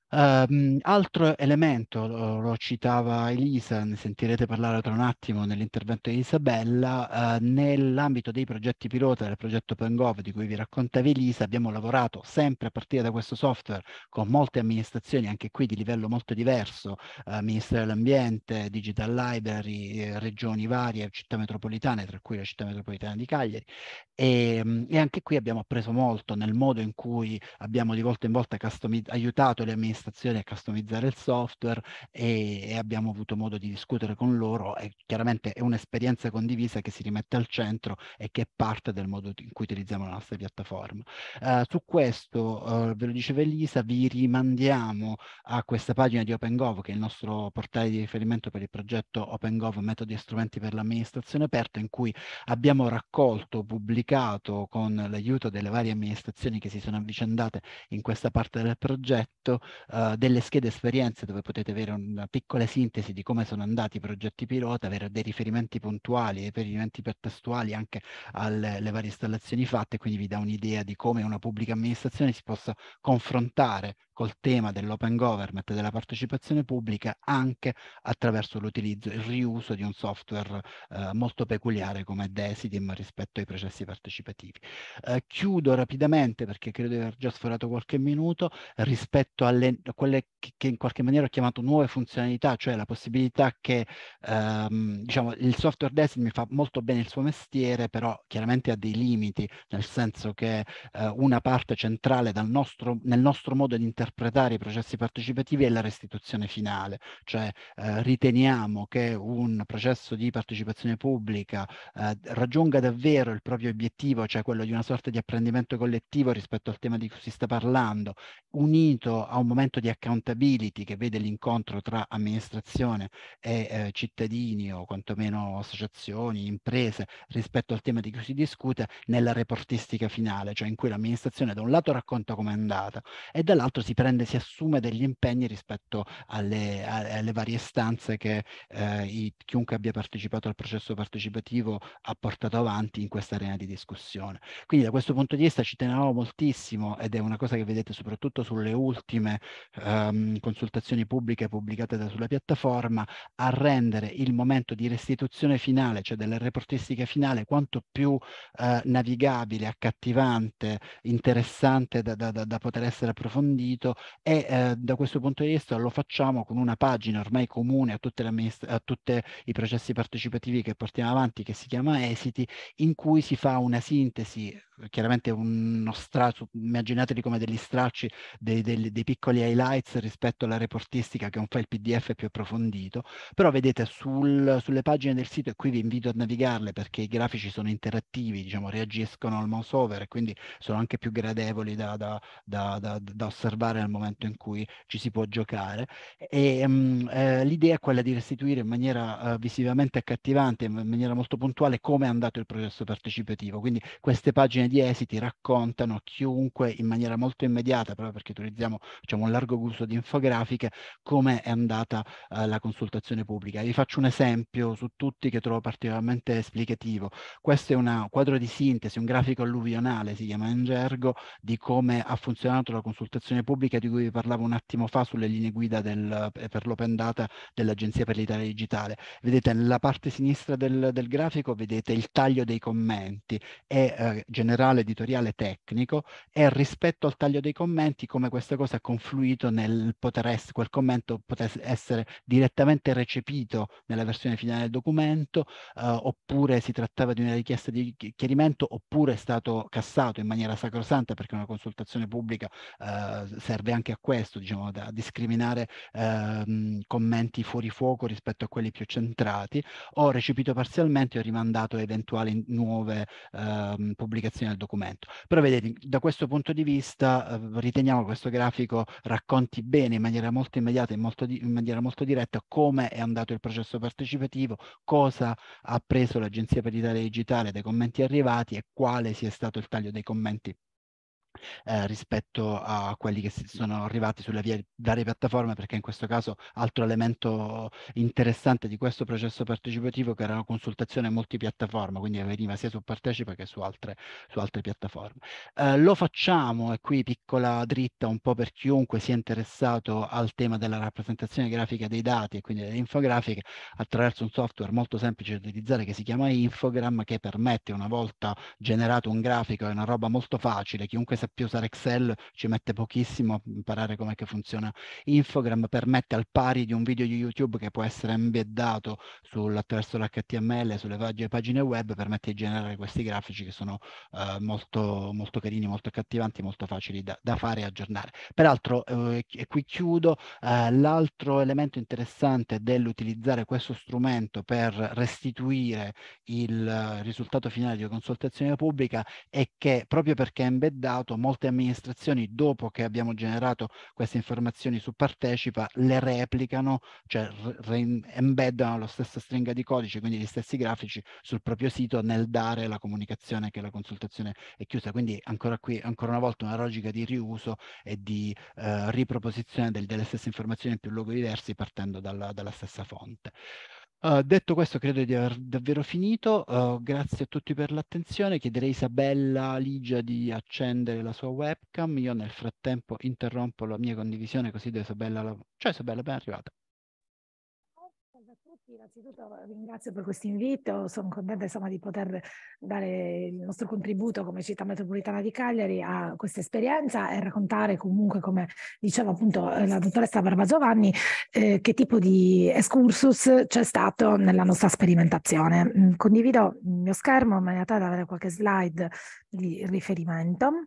Altro elemento, lo citava Elisa, ne sentirete parlare tra un attimo nell'intervento di Isabella, nell'ambito dei progetti pilota del progetto OpenGov di cui vi raccontava Elisa, abbiamo lavorato sempre a partire da questo software con molte amministrazioni, anche qui di livello molto diverso, Ministero dell'Ambiente, Digital Library, regioni varie, città metropolitane, tra cui la città metropolitana di Cagliari, e anche qui abbiamo appreso molto nel modo in cui abbiamo di volta in volta aiutato le amministrazioni a customizzare il software, e abbiamo avuto modo di discutere con loro, e chiaramente è un'esperienza condivisa che si rimette al centro e che è parte del modo in cui utilizziamo la nostra piattaforma. Su questo, ve lo diceva Elisa, vi rimandiamo a questa pagina di OpenGov, che è il nostro portale di riferimento per il progetto OpenGov, metodi e strumenti per l'amministrazione aperta, in cui abbiamo raccolto, pubblicato, con l'aiuto delle varie amministrazioni che si sono avvicendate in questa parte del progetto, delle schede esperienze dove potete avere una piccola sintesi di come sono andati i progetti pilota, avere dei riferimenti puntuali, dei riferimenti testuali anche alle varie installazioni fatte, quindi vi dà un'idea di come una pubblica amministrazione si possa confrontare col tema dell'open government e della partecipazione pubblica anche attraverso l'utilizzo e il riuso di un software molto peculiare come Decidim rispetto ai processi partecipativi. Chiudo rapidamente, perché credo di aver già sforato qualche minuto, rispetto a quelle che in qualche maniera ho chiamato nuove funzionalità, cioè la possibilità che diciamo, il software Decidim fa molto bene il suo mestiere, però chiaramente ha dei limiti, nel senso che una parte centrale nel nostro modo di interpretare i processi partecipativi è la restituzione finale, cioè riteniamo che un processo di partecipazione pubblica raggiunga davvero il proprio obiettivo, cioè quello di una sorta di apprendimento collettivo rispetto al tema di cui si sta parlando, unito a un momento di accountability che vede l'incontro tra amministrazione e cittadini, o quantomeno associazioni, imprese, rispetto al tema di cui si discute, nella reportistica finale, cioè in cui l'amministrazione da un lato racconta com'è andata e dall'altro si assume degli impegni rispetto alle varie istanze che chiunque abbia partecipato al processo partecipativo ha portato avanti in questa arena di discussione. Quindi da questo punto di vista ci tenevamo moltissimo, ed è una cosa che vedete soprattutto sulle ultime consultazioni pubbliche pubblicate sulla piattaforma, a rendere il momento di restituzione finale, cioè della reportistica finale, quanto più navigabile, accattivante, interessante da poter essere approfondito, e da questo punto di vista lo facciamo con una pagina ormai comune a tutti i processi partecipativi che portiamo avanti, che si chiama Esiti, in cui si fa una sintesi, chiaramente uno immaginateli come degli stracci, dei piccoli highlights rispetto alla reportistica, che è un file PDF più approfondito, però vedete sulle pagine del sito, e qui vi invito a navigarle perché i grafici sono interattivi, diciamo, reagiscono al mouse over e quindi sono anche più gradevoli da osservare nel momento in cui ci si può giocare. E l'idea è quella di restituire in maniera visivamente accattivante, in maniera molto puntuale, come è andato il processo partecipativo. Quindi queste pagine di esiti raccontano a chiunque in maniera molto immediata, proprio perché utilizziamo, diciamo, un largo uso di infografiche, come è andata la consultazione pubblica. Vi faccio un esempio su tutti che trovo particolarmente esplicativo. Questo è un quadro di sintesi, un grafico alluvionale, si chiama in gergo, di come ha funzionato la consultazione pubblica di cui vi parlavo un attimo fa sulle linee guida per l'open data dell'Agenzia per l'Italia Digitale. Vedete nella parte sinistra del grafico, vedete il taglio dei commenti, e generale, editoriale, tecnico, e rispetto al taglio dei commenti come questa cosa ha confluito nel quel commento potesse essere direttamente recepito nella versione finale del documento, oppure si trattava di una richiesta di chiarimento, oppure è stato cassato in maniera sacrosanta, perché una consultazione pubblica serve anche a questo, diciamo, a discriminare commenti fuori fuoco rispetto a quelli più centrati, o recepito parzialmente o rimandato a eventuali nuove pubblicazioni del documento. Però vedete, da questo punto di vista riteniamo che questo grafico racconti bene in maniera molto immediata, in maniera molto diretta, come è andato il processo partecipativo, cosa ha preso l'Agenzia per l'Italia Digitale dai commenti arrivati e quale sia stato il taglio dei commenti rispetto a quelli che sono arrivati sulle varie piattaforme, perché in questo caso altro elemento interessante di questo processo partecipativo che era una consultazione multipiattaforma, quindi avveniva sia su Partecipa che su altre piattaforme. Lo facciamo, e qui piccola dritta un po' per chiunque sia interessato al tema della rappresentazione grafica dei dati e quindi delle infografiche, attraverso un software molto semplice da utilizzare che si chiama Infogram, che permette, una volta generato un grafico, è una roba molto facile, chiunque sappia usare Excel ci mette pochissimo a imparare com'è che funziona Infogram, permette, al pari di un video di YouTube che può essere embeddato attraverso l'HTML sulle pagine web, permette di generare questi grafici che sono molto, molto carini, molto accattivanti, molto facili da fare e aggiornare. Peraltro, e qui chiudo, l'altro elemento interessante dell'utilizzare questo strumento per restituire il risultato finale di una consultazione pubblica è che, proprio perché è embeddato, molte amministrazioni, dopo che abbiamo generato queste informazioni su Partecipa, le replicano, cioè embeddano la stessa stringa di codice, quindi gli stessi grafici, sul proprio sito, nel dare la comunicazione che la consultazione è chiusa. Quindi ancora una volta, una logica di riuso e di riproposizione delle stesse informazioni in più luoghi diversi, partendo dalla stessa fonte. Detto questo, credo di aver davvero finito. Grazie a tutti per l'attenzione. Chiederei a Isabella Ligia di accendere la sua webcam. Io nel frattempo interrompo la mia condivisione, così da Isabella. Ciao Isabella, ben arrivata. Salve a tutti, innanzitutto ringrazio per questo invito, sono contenta insomma di poter dare il nostro contributo come città metropolitana di Cagliari a questa esperienza e raccontare comunque, come diceva appunto la dottoressa Barbagiovanni, che tipo di excursus c'è stato nella nostra sperimentazione. Condivido il mio schermo in maniera tale da avere qualche slide di riferimento.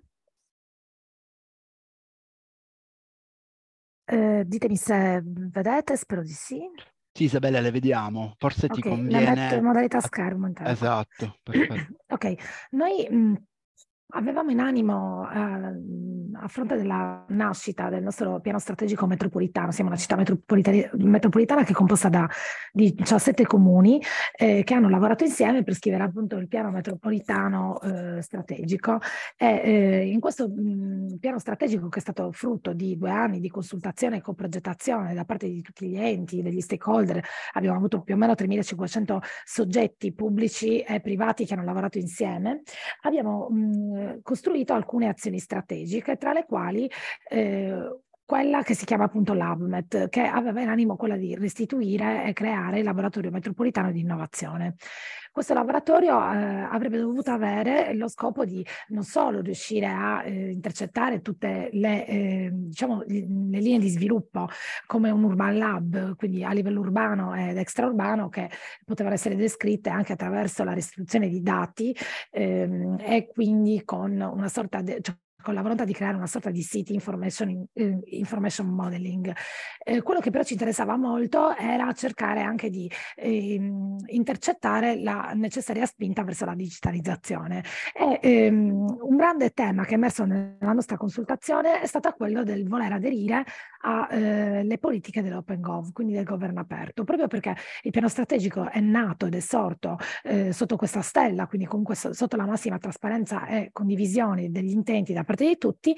Ditemi se vedete, spero di sì. Sì, Isabella, le vediamo. Forse ti Ok, conviene... la metto in modalità schermo intanto. Esatto, perfetto. Ok, noi avevamo in animo, a fronte della nascita del nostro piano strategico metropolitano, siamo una città metropolitana che è composta da 17 comuni che hanno lavorato insieme per scrivere appunto il piano metropolitano strategico. E in questo piano strategico, che è stato frutto di 2 anni di consultazione e coprogettazione da parte di tutti gli enti, degli stakeholder, abbiamo avuto più o meno 3.500 soggetti pubblici e privati che hanno lavorato insieme, abbiamo costruito alcune azioni strategiche, tra le quali quella che si chiama appunto LabMet, che aveva in animo quella di restituire e creare il laboratorio metropolitano di innovazione. Questo laboratorio avrebbe dovuto avere lo scopo di non solo riuscire a intercettare tutte le, diciamo, le linee di sviluppo come un urban lab, quindi a livello urbano ed extraurbano, che potevano essere descritte anche attraverso la restituzione di dati e quindi con una sorta di, cioè, con la volontà di creare una sorta di city information modeling. Quello che però ci interessava molto era cercare anche di intercettare la necessaria spinta verso la digitalizzazione. E, un grande tema che è emerso nella nostra consultazione è stato quello del voler aderire alle politiche dell'Open Gov, quindi del governo aperto, proprio perché il piano strategico è nato ed è sorto sotto questa stella, quindi comunque sotto la massima trasparenza e condivisione degli intenti da parte di tutti.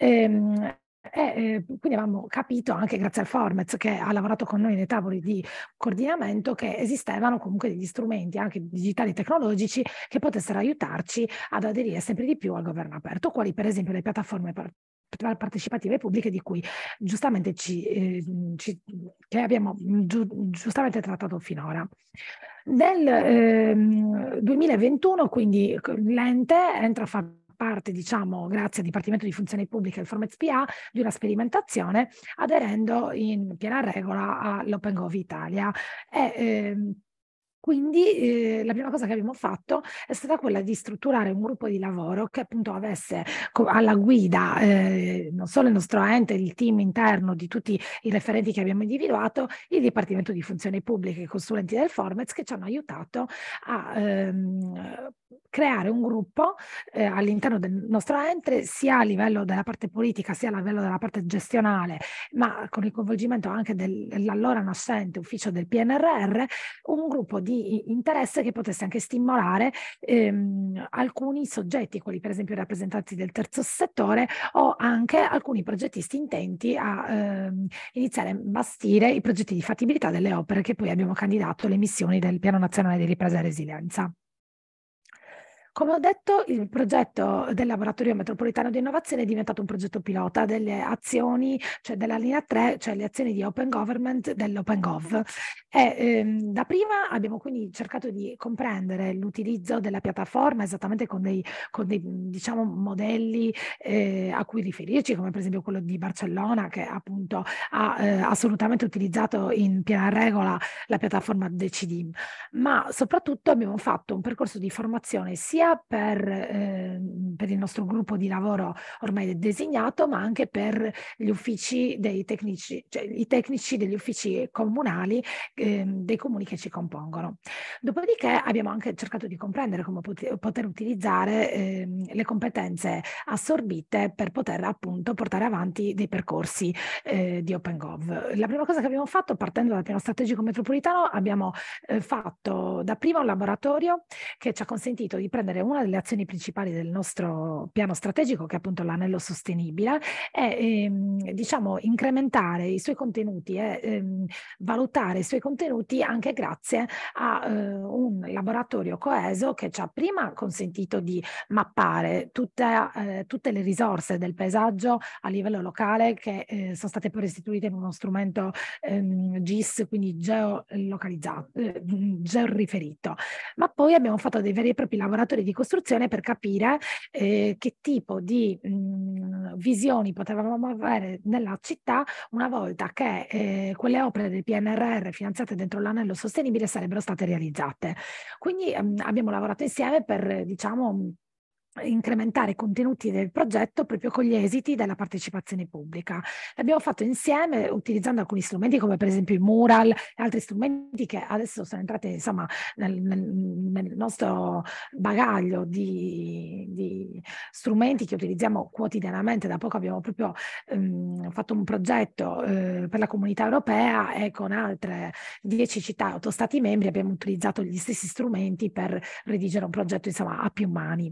Quindi avevamo capito anche grazie al Formez, che ha lavorato con noi nei tavoli di coordinamento, che esistevano comunque degli strumenti anche digitali e tecnologici che potessero aiutarci ad aderire sempre di più al governo aperto, quali per esempio le piattaforme partecipative pubbliche di cui giustamente che abbiamo giustamente trattato finora. Nel 2021 quindi l'ente entra a far parte, diciamo, grazie al Dipartimento di Funzioni Pubbliche e al Formez PA, di una sperimentazione aderendo in piena regola all'Open Gov Italia. Quindi la prima cosa che abbiamo fatto è stata quella di strutturare un gruppo di lavoro che appunto avesse alla guida non solo il nostro ente, il team interno di tutti i referenti che abbiamo individuato, il Dipartimento di Funzioni Pubbliche, i consulenti del Formez, che ci hanno aiutato a creare un gruppo all'interno del nostro ente, sia a livello della parte politica, sia a livello della parte gestionale, ma con il coinvolgimento anche dell'allora nascente ufficio del PNRR, un gruppo di interesse che potesse anche stimolare alcuni soggetti, quelli per esempio i rappresentanti del terzo settore, o anche alcuni progettisti intenti a iniziare a bastire i progetti di fattibilità delle opere che poi abbiamo candidato alle missioni del Piano Nazionale di Ripresa e Resilienza. Come ho detto, il progetto del Laboratorio Metropolitano di Innovazione è diventato un progetto pilota delle azioni, cioè della linea 3, cioè le azioni di Open Government dell'Open Gov. Da prima abbiamo quindi cercato di comprendere l'utilizzo della piattaforma esattamente con dei diciamo, modelli a cui riferirci, come per esempio quello di Barcellona, che appunto ha assolutamente utilizzato in piena regola la piattaforma Decidim, ma soprattutto abbiamo fatto un percorso di formazione sia per il nostro gruppo di lavoro ormai designato, ma anche per gli uffici dei tecnici, cioè i tecnici degli uffici comunali dei comuni che ci compongono. Dopodiché abbiamo anche cercato di comprendere come poter utilizzare le competenze assorbite per poter appunto portare avanti dei percorsi di OpenGov. La prima cosa che abbiamo fatto, partendo dal piano strategico metropolitano, abbiamo fatto dapprima un laboratorio che ci ha consentito di prendere una delle azioni principali del nostro piano strategico, che è appunto l'anello sostenibile, e diciamo incrementare i suoi contenuti e valutare i suoi contenuti anche grazie a un laboratorio coeso che ci ha prima consentito di mappare tutte le risorse del paesaggio a livello locale che sono state poi restituite in uno strumento GIS, quindi geolocalizzato, georiferito. Ma poi abbiamo fatto dei veri e propri laboratori di costruzione per capire che tipo di visioni potevamo avere nella città una volta che quelle opere del PNRR finanziate dentro l'anello sostenibile sarebbero state realizzate. Quindi abbiamo lavorato insieme per, diciamo, incrementare i contenuti del progetto proprio con gli esiti della partecipazione pubblica. L'abbiamo fatto insieme utilizzando alcuni strumenti come per esempio i mural e altri strumenti che adesso sono entrati insomma nel nostro bagaglio di strumenti che utilizziamo quotidianamente. Da poco abbiamo proprio fatto un progetto per la Comunità Europea e con altre 10 città, 8 stati membri abbiamo utilizzato gli stessi strumenti per redigere un progetto insomma a più mani.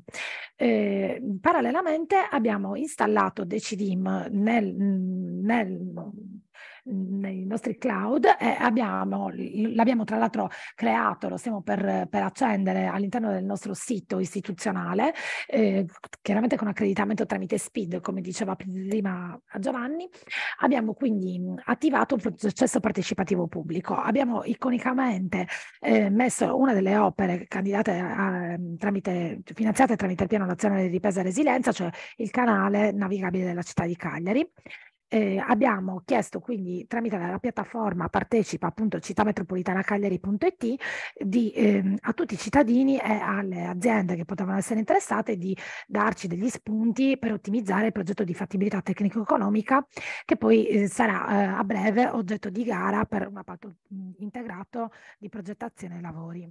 Parallelamente abbiamo installato Decidim nei nostri cloud, e l'abbiamo tra l'altro creato, lo stiamo per accendere all'interno del nostro sito istituzionale, chiaramente con accreditamento tramite SPID, come diceva prima Giovanni. Abbiamo quindi attivato un processo partecipativo pubblico. Abbiamo iconicamente messo una delle opere candidate finanziate tramite il Piano Nazionale di Ripresa e Resilienza, cioè il canale navigabile della città di Cagliari. Abbiamo chiesto quindi tramite la piattaforma partecipa appunto cittametropolitanacagliari.it a tutti i cittadini e alle aziende che potevano essere interessate di darci degli spunti per ottimizzare il progetto di fattibilità tecnico-economica, che poi sarà a breve oggetto di gara per un appalto integrato di progettazione e lavori.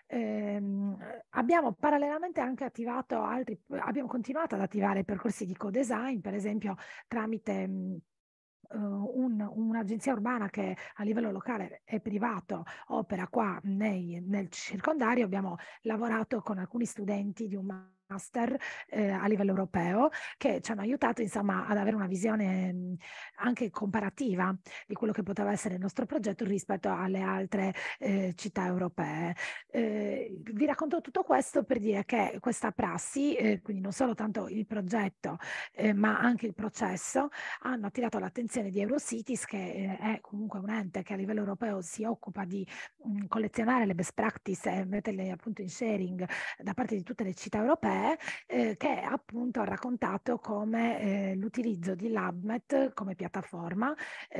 Abbiamo parallelamente anche abbiamo continuato ad attivare percorsi di co-design, per esempio tramite un'agenzia urbana che a livello locale e privato opera qua nel circondario. Abbiamo lavorato con alcuni studenti di un master a livello europeo che ci hanno aiutato insomma ad avere una visione anche comparativa di quello che poteva essere il nostro progetto rispetto alle altre città europee. Vi racconto tutto questo per dire che questa prassi, quindi non solo tanto il progetto ma anche il processo, hanno attirato l'attenzione di Eurocities, che è comunque un ente che a livello europeo si occupa di collezionare le best practice e metterle appunto in sharing da parte di tutte le città europee, che appunto ha raccontato come l'utilizzo di LabMet come piattaforma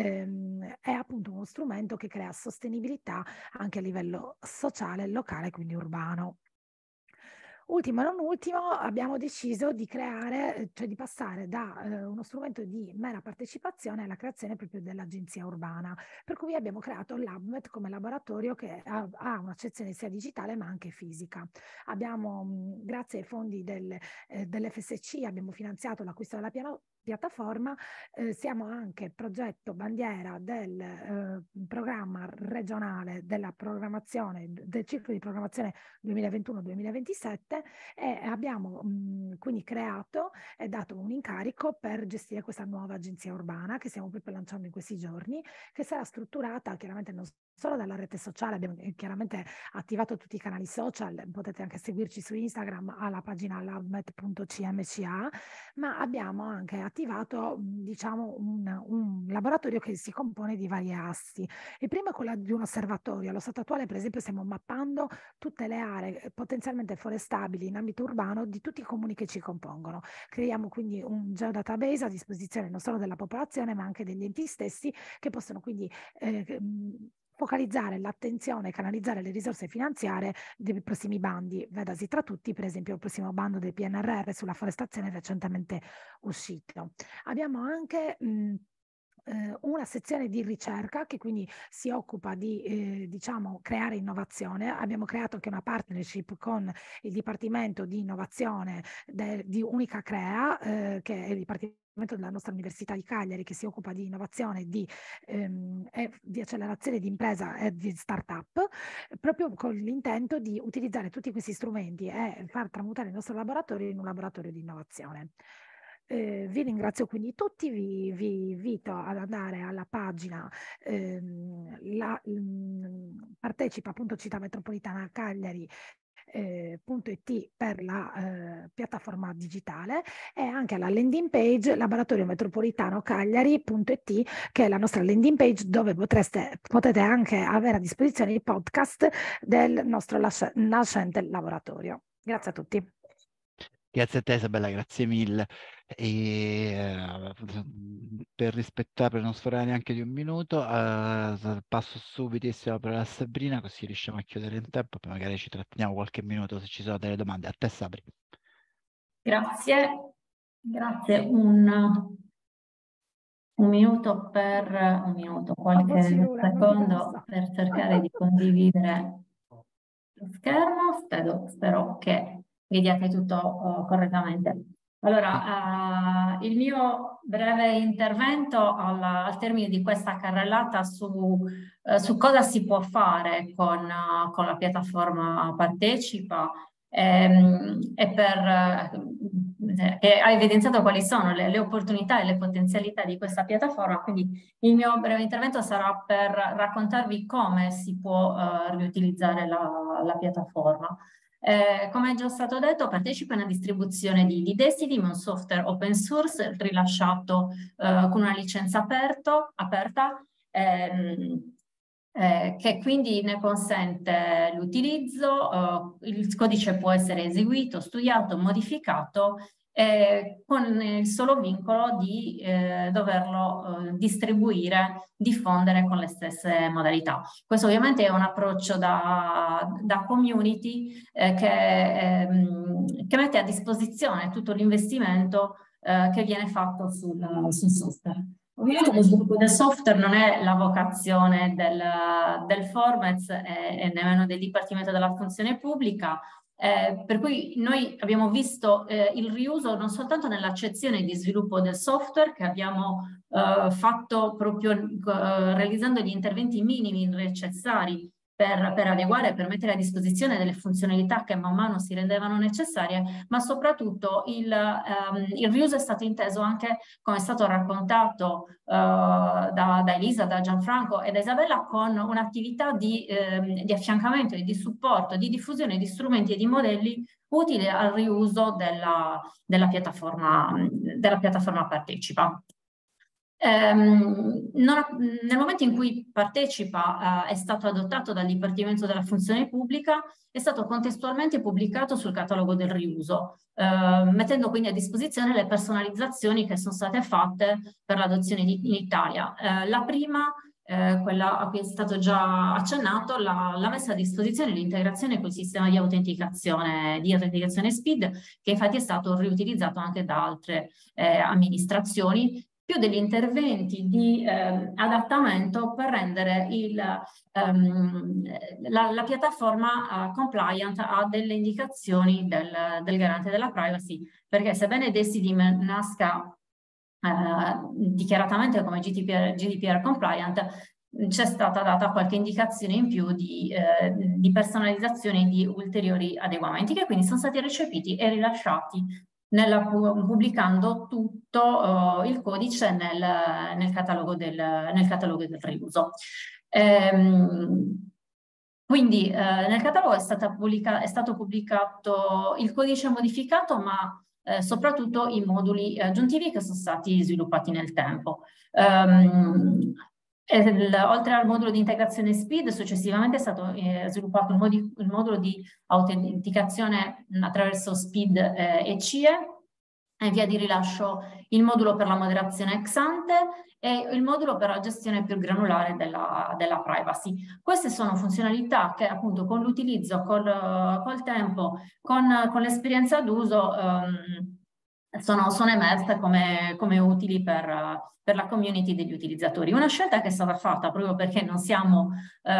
è appunto uno strumento che crea sostenibilità anche a livello sociale, locale, quindi urbano. Ultimo e non ultimo, abbiamo deciso di creare, cioè di passare da uno strumento di mera partecipazione alla creazione proprio dell'agenzia urbana, per cui abbiamo creato LabMet come laboratorio che ha un'accezione sia digitale ma anche fisica. Abbiamo, grazie ai fondi dell'FSC, abbiamo finanziato l'acquisto della piattaforma, siamo anche progetto bandiera del programma regionale della programmazione, del ciclo di programmazione 2021-2027, e abbiamo quindi creato e dato un incarico per gestire questa nuova agenzia urbana che stiamo proprio lanciando in questi giorni, che sarà strutturata chiaramente non solo dalla rete sociale. Abbiamo chiaramente attivato tutti i canali social, potete anche seguirci su Instagram alla pagina labmet.cmca, ma abbiamo anche attivato diciamo un laboratorio che si compone di vari assi. Il primo è quello di un osservatorio. Allo stato attuale, per esempio, stiamo mappando tutte le aree potenzialmente forestabili in ambito urbano di tutti i comuni che ci compongono. Creiamo quindi un geodatabase a disposizione non solo della popolazione ma anche degli enti stessi, che possono quindi focalizzare l'attenzione e canalizzare le risorse finanziarie dei prossimi bandi. Vedasi tra tutti, per esempio, il prossimo bando del PNRR sulla forestazione recentemente uscito. Abbiamo anche una sezione di ricerca che quindi si occupa di diciamo creare innovazione. Abbiamo creato anche una partnership con il Dipartimento di Innovazione di Unica Crea, che è il Dipartimento della nostra Università di Cagliari, che si occupa di innovazione, di accelerazione di impresa e di start-up, proprio con l'intento di utilizzare tutti questi strumenti e far tramutare il nostro laboratorio in un laboratorio di innovazione. Vi ringrazio quindi tutti, vi invito ad andare alla pagina partecipa appunto Città Metropolitana Cagliari .it per la piattaforma digitale, e anche alla landing page Laboratorio Metropolitano Cagliari.it, che è la nostra landing page dove potete anche avere a disposizione i podcast del nostro nascente laboratorio. Grazie a tutti. Grazie a te Isabella, grazie mille. Per non sforare neanche di un minuto, passo subitissimo la parola a Sabrina, così riusciamo a chiudere in tempo, poi magari ci tratteniamo qualche minuto se ci sono delle domande. A te Sabri. Grazie. Un minuto, qualche secondo per cercare di condividere lo schermo. Spero che vediate tutto correttamente. Allora, il mio breve intervento al termine di questa carrellata su cosa si può fare con la piattaforma Partecipa che ha evidenziato quali sono le opportunità e le potenzialità di questa piattaforma. Quindi il mio breve intervento sarà per raccontarvi come si può riutilizzare la piattaforma. Come è già stato detto, partecipa a una distribuzione di Decidim, un software open source rilasciato con una licenza aperta, che quindi ne consente l'utilizzo. Il codice può essere eseguito, studiato, modificato con il solo vincolo di doverlo distribuire, diffondere con le stesse modalità. Questo ovviamente è un approccio da community che mette a disposizione tutto l'investimento che viene fatto sul software. Ovviamente lo sviluppo del software non è la vocazione del Formez e nemmeno del Dipartimento della Funzione Pubblica, per cui noi abbiamo visto il riuso non soltanto nell'accezione di sviluppo del software che abbiamo fatto proprio realizzando gli interventi minimi necessari per adeguare e per mettere a disposizione delle funzionalità che man mano si rendevano necessarie, ma soprattutto il riuso è stato inteso anche, come è stato raccontato da Elisa, da Gianfranco e da Isabella, con un'attività di affiancamento e di supporto, di diffusione di strumenti e di modelli utili al riuso della piattaforma Partecipa. Nel momento in cui Partecipa è stato adottato dal Dipartimento della Funzione Pubblica, è stato contestualmente pubblicato sul catalogo del riuso, mettendo quindi a disposizione le personalizzazioni che sono state fatte per l'adozione in Italia. La prima, quella a cui è stato già accennato, la messa a disposizione l'integrazione col sistema di autenticazione SPID, che infatti è stato riutilizzato anche da altre amministrazioni, più degli interventi di adattamento per rendere la piattaforma compliant a delle indicazioni del garante della privacy, perché sebbene Decidim nasca dichiaratamente come GDPR compliant, c'è stata data qualche indicazione in più di personalizzazione e di ulteriori adeguamenti che quindi sono stati recepiti e rilasciati pubblicando tutto il codice nel catalogo del riuso. Quindi nel catalogo è stato pubblicato il codice modificato, ma soprattutto i moduli aggiuntivi che sono stati sviluppati nel tempo. Oltre al modulo di integrazione SPID, successivamente è stato sviluppato il modulo di autenticazione attraverso SPID e CIE, in via di rilascio il modulo per la moderazione ex ante e il modulo per la gestione più granulare della privacy. Queste sono funzionalità che appunto con l'utilizzo, col tempo, con l'esperienza d'uso sono emerse come utili per la community degli utilizzatori. Una scelta che è stata fatta proprio perché non siamo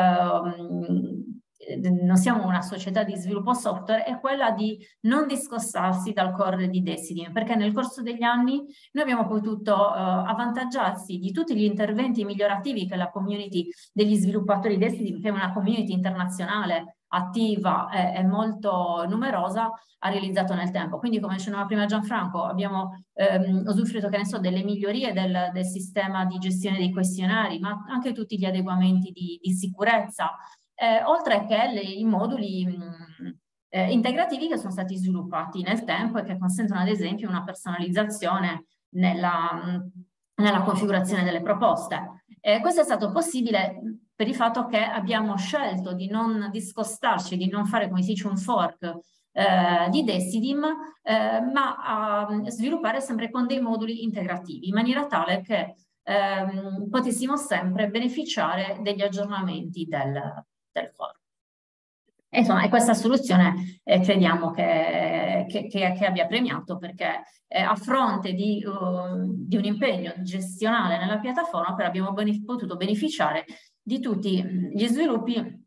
una società di sviluppo software è quella di non discostarsi dal core di Decidim, perché nel corso degli anni noi abbiamo potuto avvantaggiarsi di tutti gli interventi migliorativi che la community degli sviluppatori Decidim, che è una community internazionale attiva e molto numerosa, ha realizzato nel tempo. Quindi, come accennava prima Gianfranco, abbiamo usufruito, che ne so, delle migliorie del sistema di gestione dei questionari, ma anche tutti gli adeguamenti di sicurezza, oltre che i moduli integrativi che sono stati sviluppati nel tempo e che consentono ad esempio una personalizzazione nella configurazione delle proposte. Questo è stato possibile per il fatto che abbiamo scelto di non discostarci, di non fare, come si dice, un fork di Decidim, ma a sviluppare sempre con dei moduli integrativi, in maniera tale che potessimo sempre beneficiare degli aggiornamenti del fork. Insomma, e questa soluzione crediamo che abbia premiato, perché a fronte di un impegno gestionale nella piattaforma, però abbiamo potuto beneficiare di tutti gli sviluppi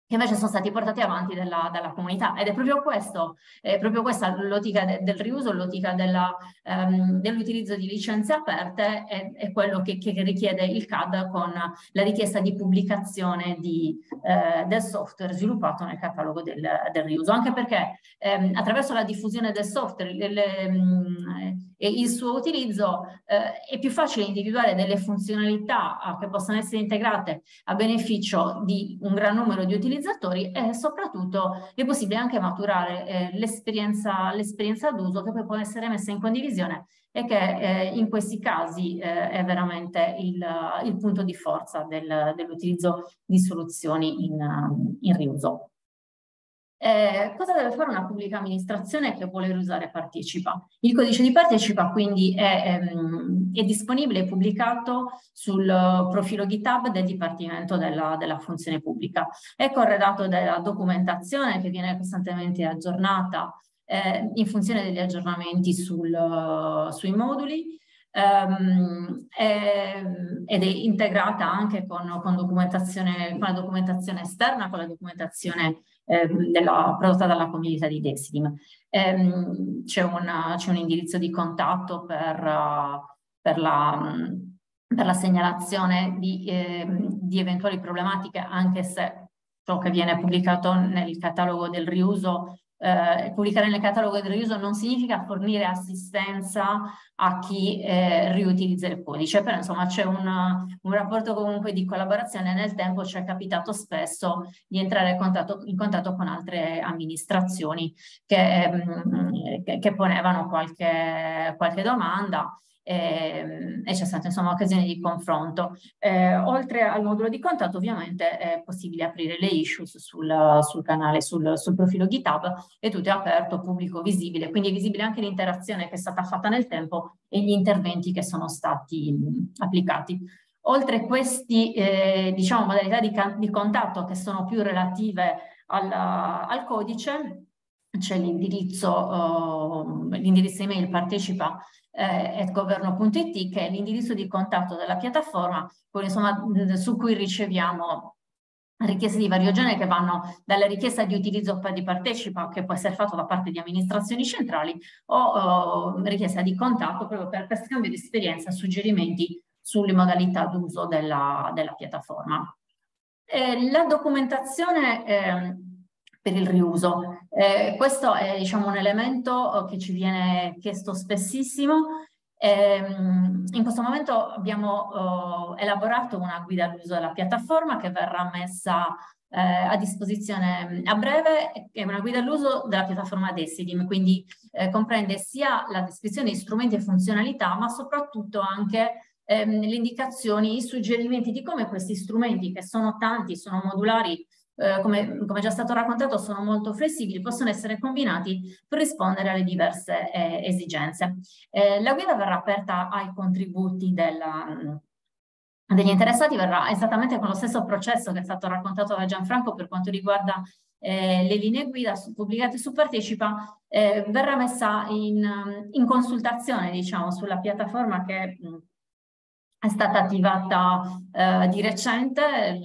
che invece sono stati portati avanti dalla comunità. Ed è proprio questa l'ottica del riuso, l'ottica dell'utilizzo di licenze aperte, è quello che richiede il CAD con la richiesta di pubblicazione del software sviluppato nel catalogo del riuso, anche perché attraverso la diffusione del software e il suo utilizzo è più facile individuare delle funzionalità che possono essere integrate a beneficio di un gran numero di utilizzatori, e soprattutto è possibile anche maturare l'esperienza d'uso, che poi può essere messa in condivisione e che in questi casi è veramente il punto di forza dell'utilizzo di soluzioni in riuso. Cosa deve fare una pubblica amministrazione che vuole riusare Partecipa? Il codice di Partecipa quindi è disponibile e pubblicato sul profilo GitHub del Dipartimento della Funzione Pubblica. È corredato dalla documentazione che viene costantemente aggiornata in funzione degli aggiornamenti sui moduli, ed è integrata anche con la documentazione esterna, con la documentazione prodotta dalla comunità di Decidim. C'è un indirizzo di contatto per la segnalazione di eventuali problematiche, anche se ciò che viene pubblicato nel catalogo del riuso, pubblicare nel catalogo del riuso non significa fornire assistenza a chi riutilizza il codice, però insomma c'è un rapporto comunque di collaborazione. Nel tempo ci è capitato spesso di entrare in contatto con altre amministrazioni che ponevano qualche domanda, e c'è stata insomma occasione di confronto. Oltre al modulo di contatto, ovviamente è possibile aprire le issues sul canale, sul profilo GitHub, e tutto è aperto, pubblico, visibile, quindi è visibile anche l'interazione che è stata fatta nel tempo e gli interventi che sono stati applicati. Oltre questi diciamo modalità di contatto che sono più relative al codice, c'è l'indirizzo email partecipa @governo.it, che è l'indirizzo di contatto della piattaforma, su cui riceviamo richieste di vario genere, che vanno dalla richiesta di utilizzo di Partecipa, che può essere fatto da parte di amministrazioni centrali, o richiesta di contatto proprio per scambio di esperienza, suggerimenti sulle modalità d'uso della piattaforma. La documentazione per il riuso. Questo è diciamo, un elemento che ci viene chiesto spessissimo. In questo momento abbiamo elaborato una guida all'uso della piattaforma che verrà messa a disposizione a breve. È una guida all'uso della piattaforma Decidim, quindi comprende sia la descrizione di strumenti e funzionalità, ma soprattutto anche le indicazioni, i suggerimenti di come questi strumenti, che sono tanti, sono modulari, come già stato raccontato, sono molto flessibili, possono essere combinati per rispondere alle diverse esigenze. La guida verrà aperta ai contributi degli interessati, verrà esattamente con lo stesso processo che è stato raccontato da Gianfranco per quanto riguarda le linee guida pubblicate su Partecipa, verrà messa in consultazione, diciamo, sulla piattaforma che è stata attivata di recente.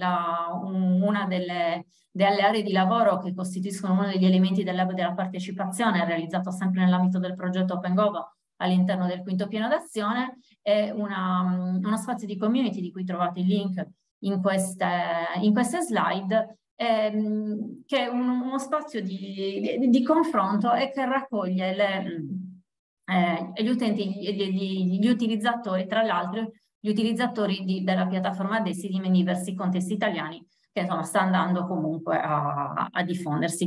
Una delle aree di lavoro che costituiscono uno degli elementi del lab della partecipazione, realizzato sempre nell'ambito del progetto OpenGov all'interno del quinto piano d'azione, è uno spazio di community di cui trovate il link in queste slide, che è uno spazio di confronto e che raccoglie gli utenti, gli utilizzatori, tra l'altro gli utilizzatori della piattaforma Decidim in diversi contesti italiani, che insomma sta andando comunque a diffondersi.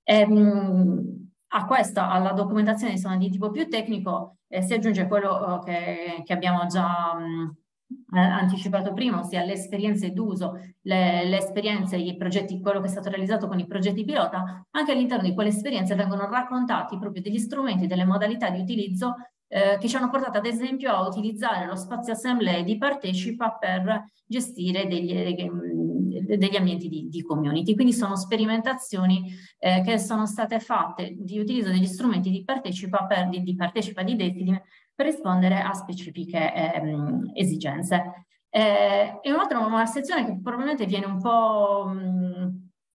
A questa, alla documentazione insomma, di tipo più tecnico, si aggiunge quello che abbiamo già anticipato prima, ossia le esperienze d'uso, le esperienze, i progetti, quello che è stato realizzato con i progetti pilota. Anche all'interno di quelle esperienze vengono raccontati proprio degli strumenti, delle modalità di utilizzo che ci hanno portato ad esempio a utilizzare lo spazio assemblee di Partecipa per gestire degli ambienti di community. Quindi sono sperimentazioni che sono state fatte di utilizzo degli strumenti di Partecipa di Decidim per rispondere a specifiche esigenze. E un'altra sezione che probabilmente viene un po'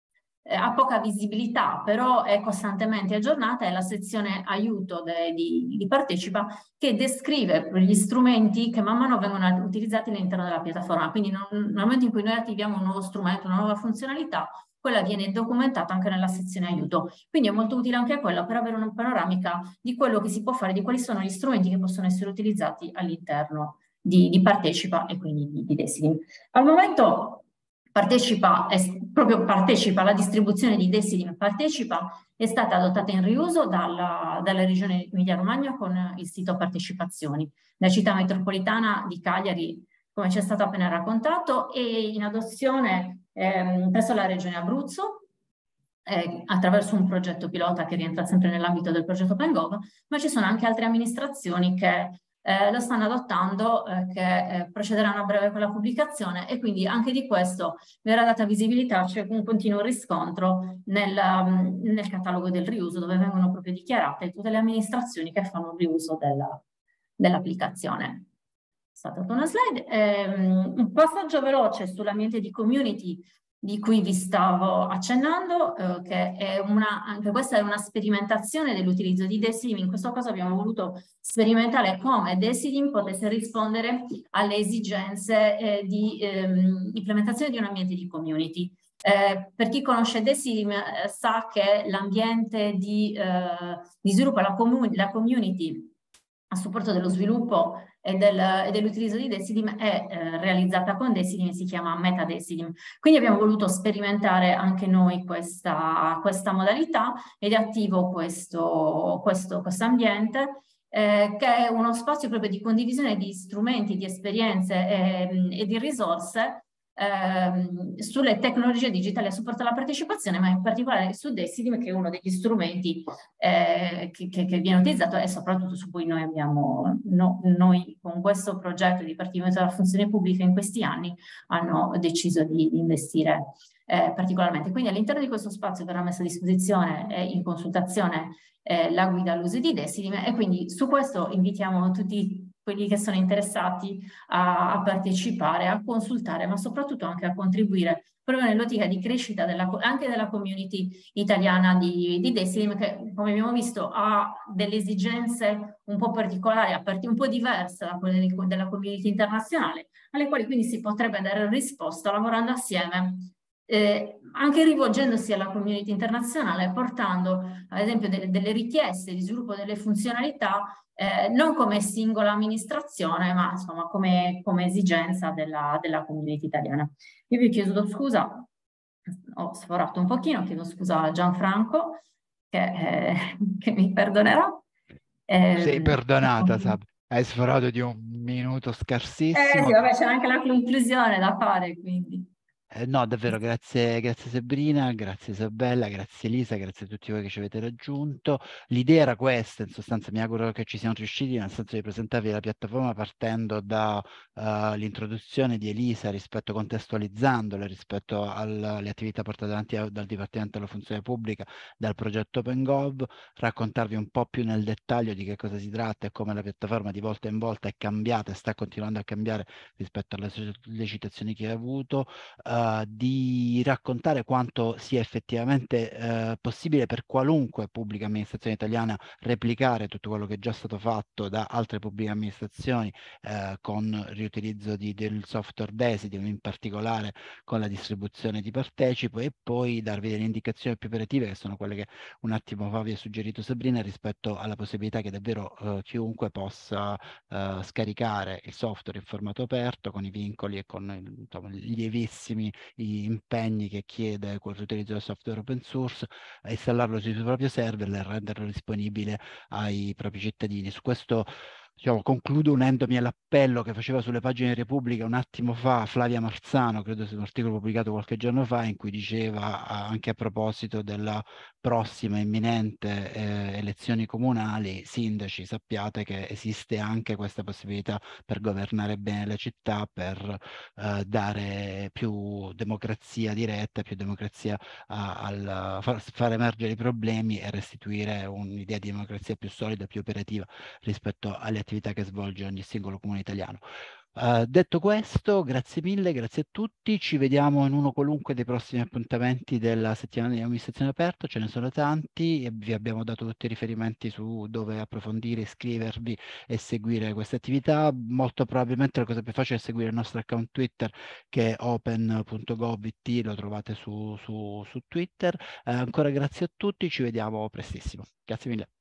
ha poca visibilità, però è costantemente aggiornata, è la sezione aiuto di Partecipa, che descrive gli strumenti che man mano vengono utilizzati all'interno della piattaforma. Quindi nel momento in cui noi attiviamo un nuovo strumento, una nuova funzionalità, quella viene documentata anche nella sezione aiuto. Quindi è molto utile anche quella per avere una panoramica di quello che si può fare, di quali sono gli strumenti che possono essere utilizzati all'interno di Partecipa e quindi di Decidim. Al momento Partecipa alla distribuzione di Decidim. Partecipa è stata adottata in riuso dalla Regione Emilia-Romagna con il sito Partecipazioni. La città metropolitana di Cagliari, come ci è stato appena raccontato, è in adozione presso la Regione Abruzzo, attraverso un progetto pilota che rientra sempre nell'ambito del progetto PenGov, ma ci sono anche altre amministrazioni che lo stanno adottando, che procederanno a breve con la pubblicazione, e quindi anche di questo verrà data visibilità, c'è un continuo riscontro nel catalogo del riuso, dove vengono proprio dichiarate tutte le amministrazioni che fanno riuso dell'applicazione. È stata una slide. Un passaggio veloce sull'ambiente di community di cui vi stavo accennando, che è anche questa è una sperimentazione dell'utilizzo di Decidim. In questo caso abbiamo voluto sperimentare come Decidim potesse rispondere alle esigenze di implementazione di un ambiente di community. Per chi conosce Decidim sa che l'ambiente di sviluppo, la community a supporto dello sviluppo e dell'utilizzo di Decidim è realizzata con Decidim e si chiama MetaDecidim. Quindi abbiamo voluto sperimentare anche noi questa modalità ed è attivo questo ambiente, che è uno spazio proprio di condivisione di strumenti, di esperienze e di risorse sulle tecnologie digitali a supporto della partecipazione, ma in particolare su Decidim, che è uno degli strumenti che viene utilizzato e soprattutto su cui noi noi con questo progetto di Dipartimento della Funzione Pubblica in questi anni hanno deciso di investire particolarmente. Quindi all'interno di questo spazio verrà messa a disposizione e in consultazione la guida all'uso di Decidim, e quindi su questo invitiamo tutti quelli che sono interessati a partecipare, a consultare, ma soprattutto anche a contribuire proprio nell'ottica di crescita anche della community italiana di Decidim, che come abbiamo visto ha delle esigenze un po' particolari, un po' diverse da quelle della community internazionale, alle quali quindi si potrebbe dare risposta lavorando assieme, anche rivolgendosi alla community internazionale, portando ad esempio delle richieste di sviluppo delle funzionalità non come singola amministrazione, ma insomma come esigenza della community italiana. Io vi chiedo scusa, ho sforato un pochino, chiedo scusa a Gianfranco che mi perdonerà. Sei perdonata, Sab. Hai sforato di un minuto scarsissimo. Sì, vabbè, c'è anche la conclusione da fare, quindi. No, davvero, grazie Sabrina, grazie Isabella, grazie Elisa, grazie a tutti voi che ci avete raggiunto. L'idea era questa, in sostanza mi auguro che ci siamo riusciti, nel senso di presentarvi la piattaforma partendo da l'introduzione di Elisa, contestualizzandola rispetto alle attività portate avanti dal Dipartimento della Funzione Pubblica, dal progetto PenGov, raccontarvi un po' più nel dettaglio di che cosa si tratta e come la piattaforma di volta in volta è cambiata e sta continuando a cambiare rispetto alle sollecitazioni che ha avuto, di raccontare quanto sia effettivamente possibile per qualunque pubblica amministrazione italiana replicare tutto quello che è già stato fatto da altre pubbliche amministrazioni con riutilizzo del software Decidim, in particolare con la distribuzione di Partecipo, e poi darvi delle indicazioni più operative, che sono quelle che un attimo fa vi ha suggerito Sabrina, rispetto alla possibilità che davvero chiunque possa scaricare il software in formato aperto, con i vincoli e con insomma, lievissimi gli impegni che chiede l'utilizzo del software open source, installarlo sui propri server e renderlo disponibile ai propri cittadini. Su questo concludo unendomi all'appello che faceva sulle pagine di Repubblica un attimo fa Flavia Marzano, credo sia un articolo pubblicato qualche giorno fa, in cui diceva, anche a proposito della prossima imminente elezioni comunali: sindaci, sappiate che esiste anche questa possibilità per governare bene le città, per dare più democrazia diretta, più democrazia far emergere i problemi e restituire un'idea di democrazia più solida, più operativa rispetto alle attività che svolge ogni singolo comune italiano. Detto questo, grazie mille, grazie a tutti, ci vediamo in uno qualunque dei prossimi appuntamenti della settimana di amministrazione aperta, ce ne sono tanti e vi abbiamo dato tutti i riferimenti su dove approfondire, iscrivervi e seguire queste attività. Molto probabilmente la cosa più facile è seguire il nostro account Twitter che è open.gov.it, lo trovate su Twitter. Ancora grazie a tutti, ci vediamo prestissimo. Grazie mille.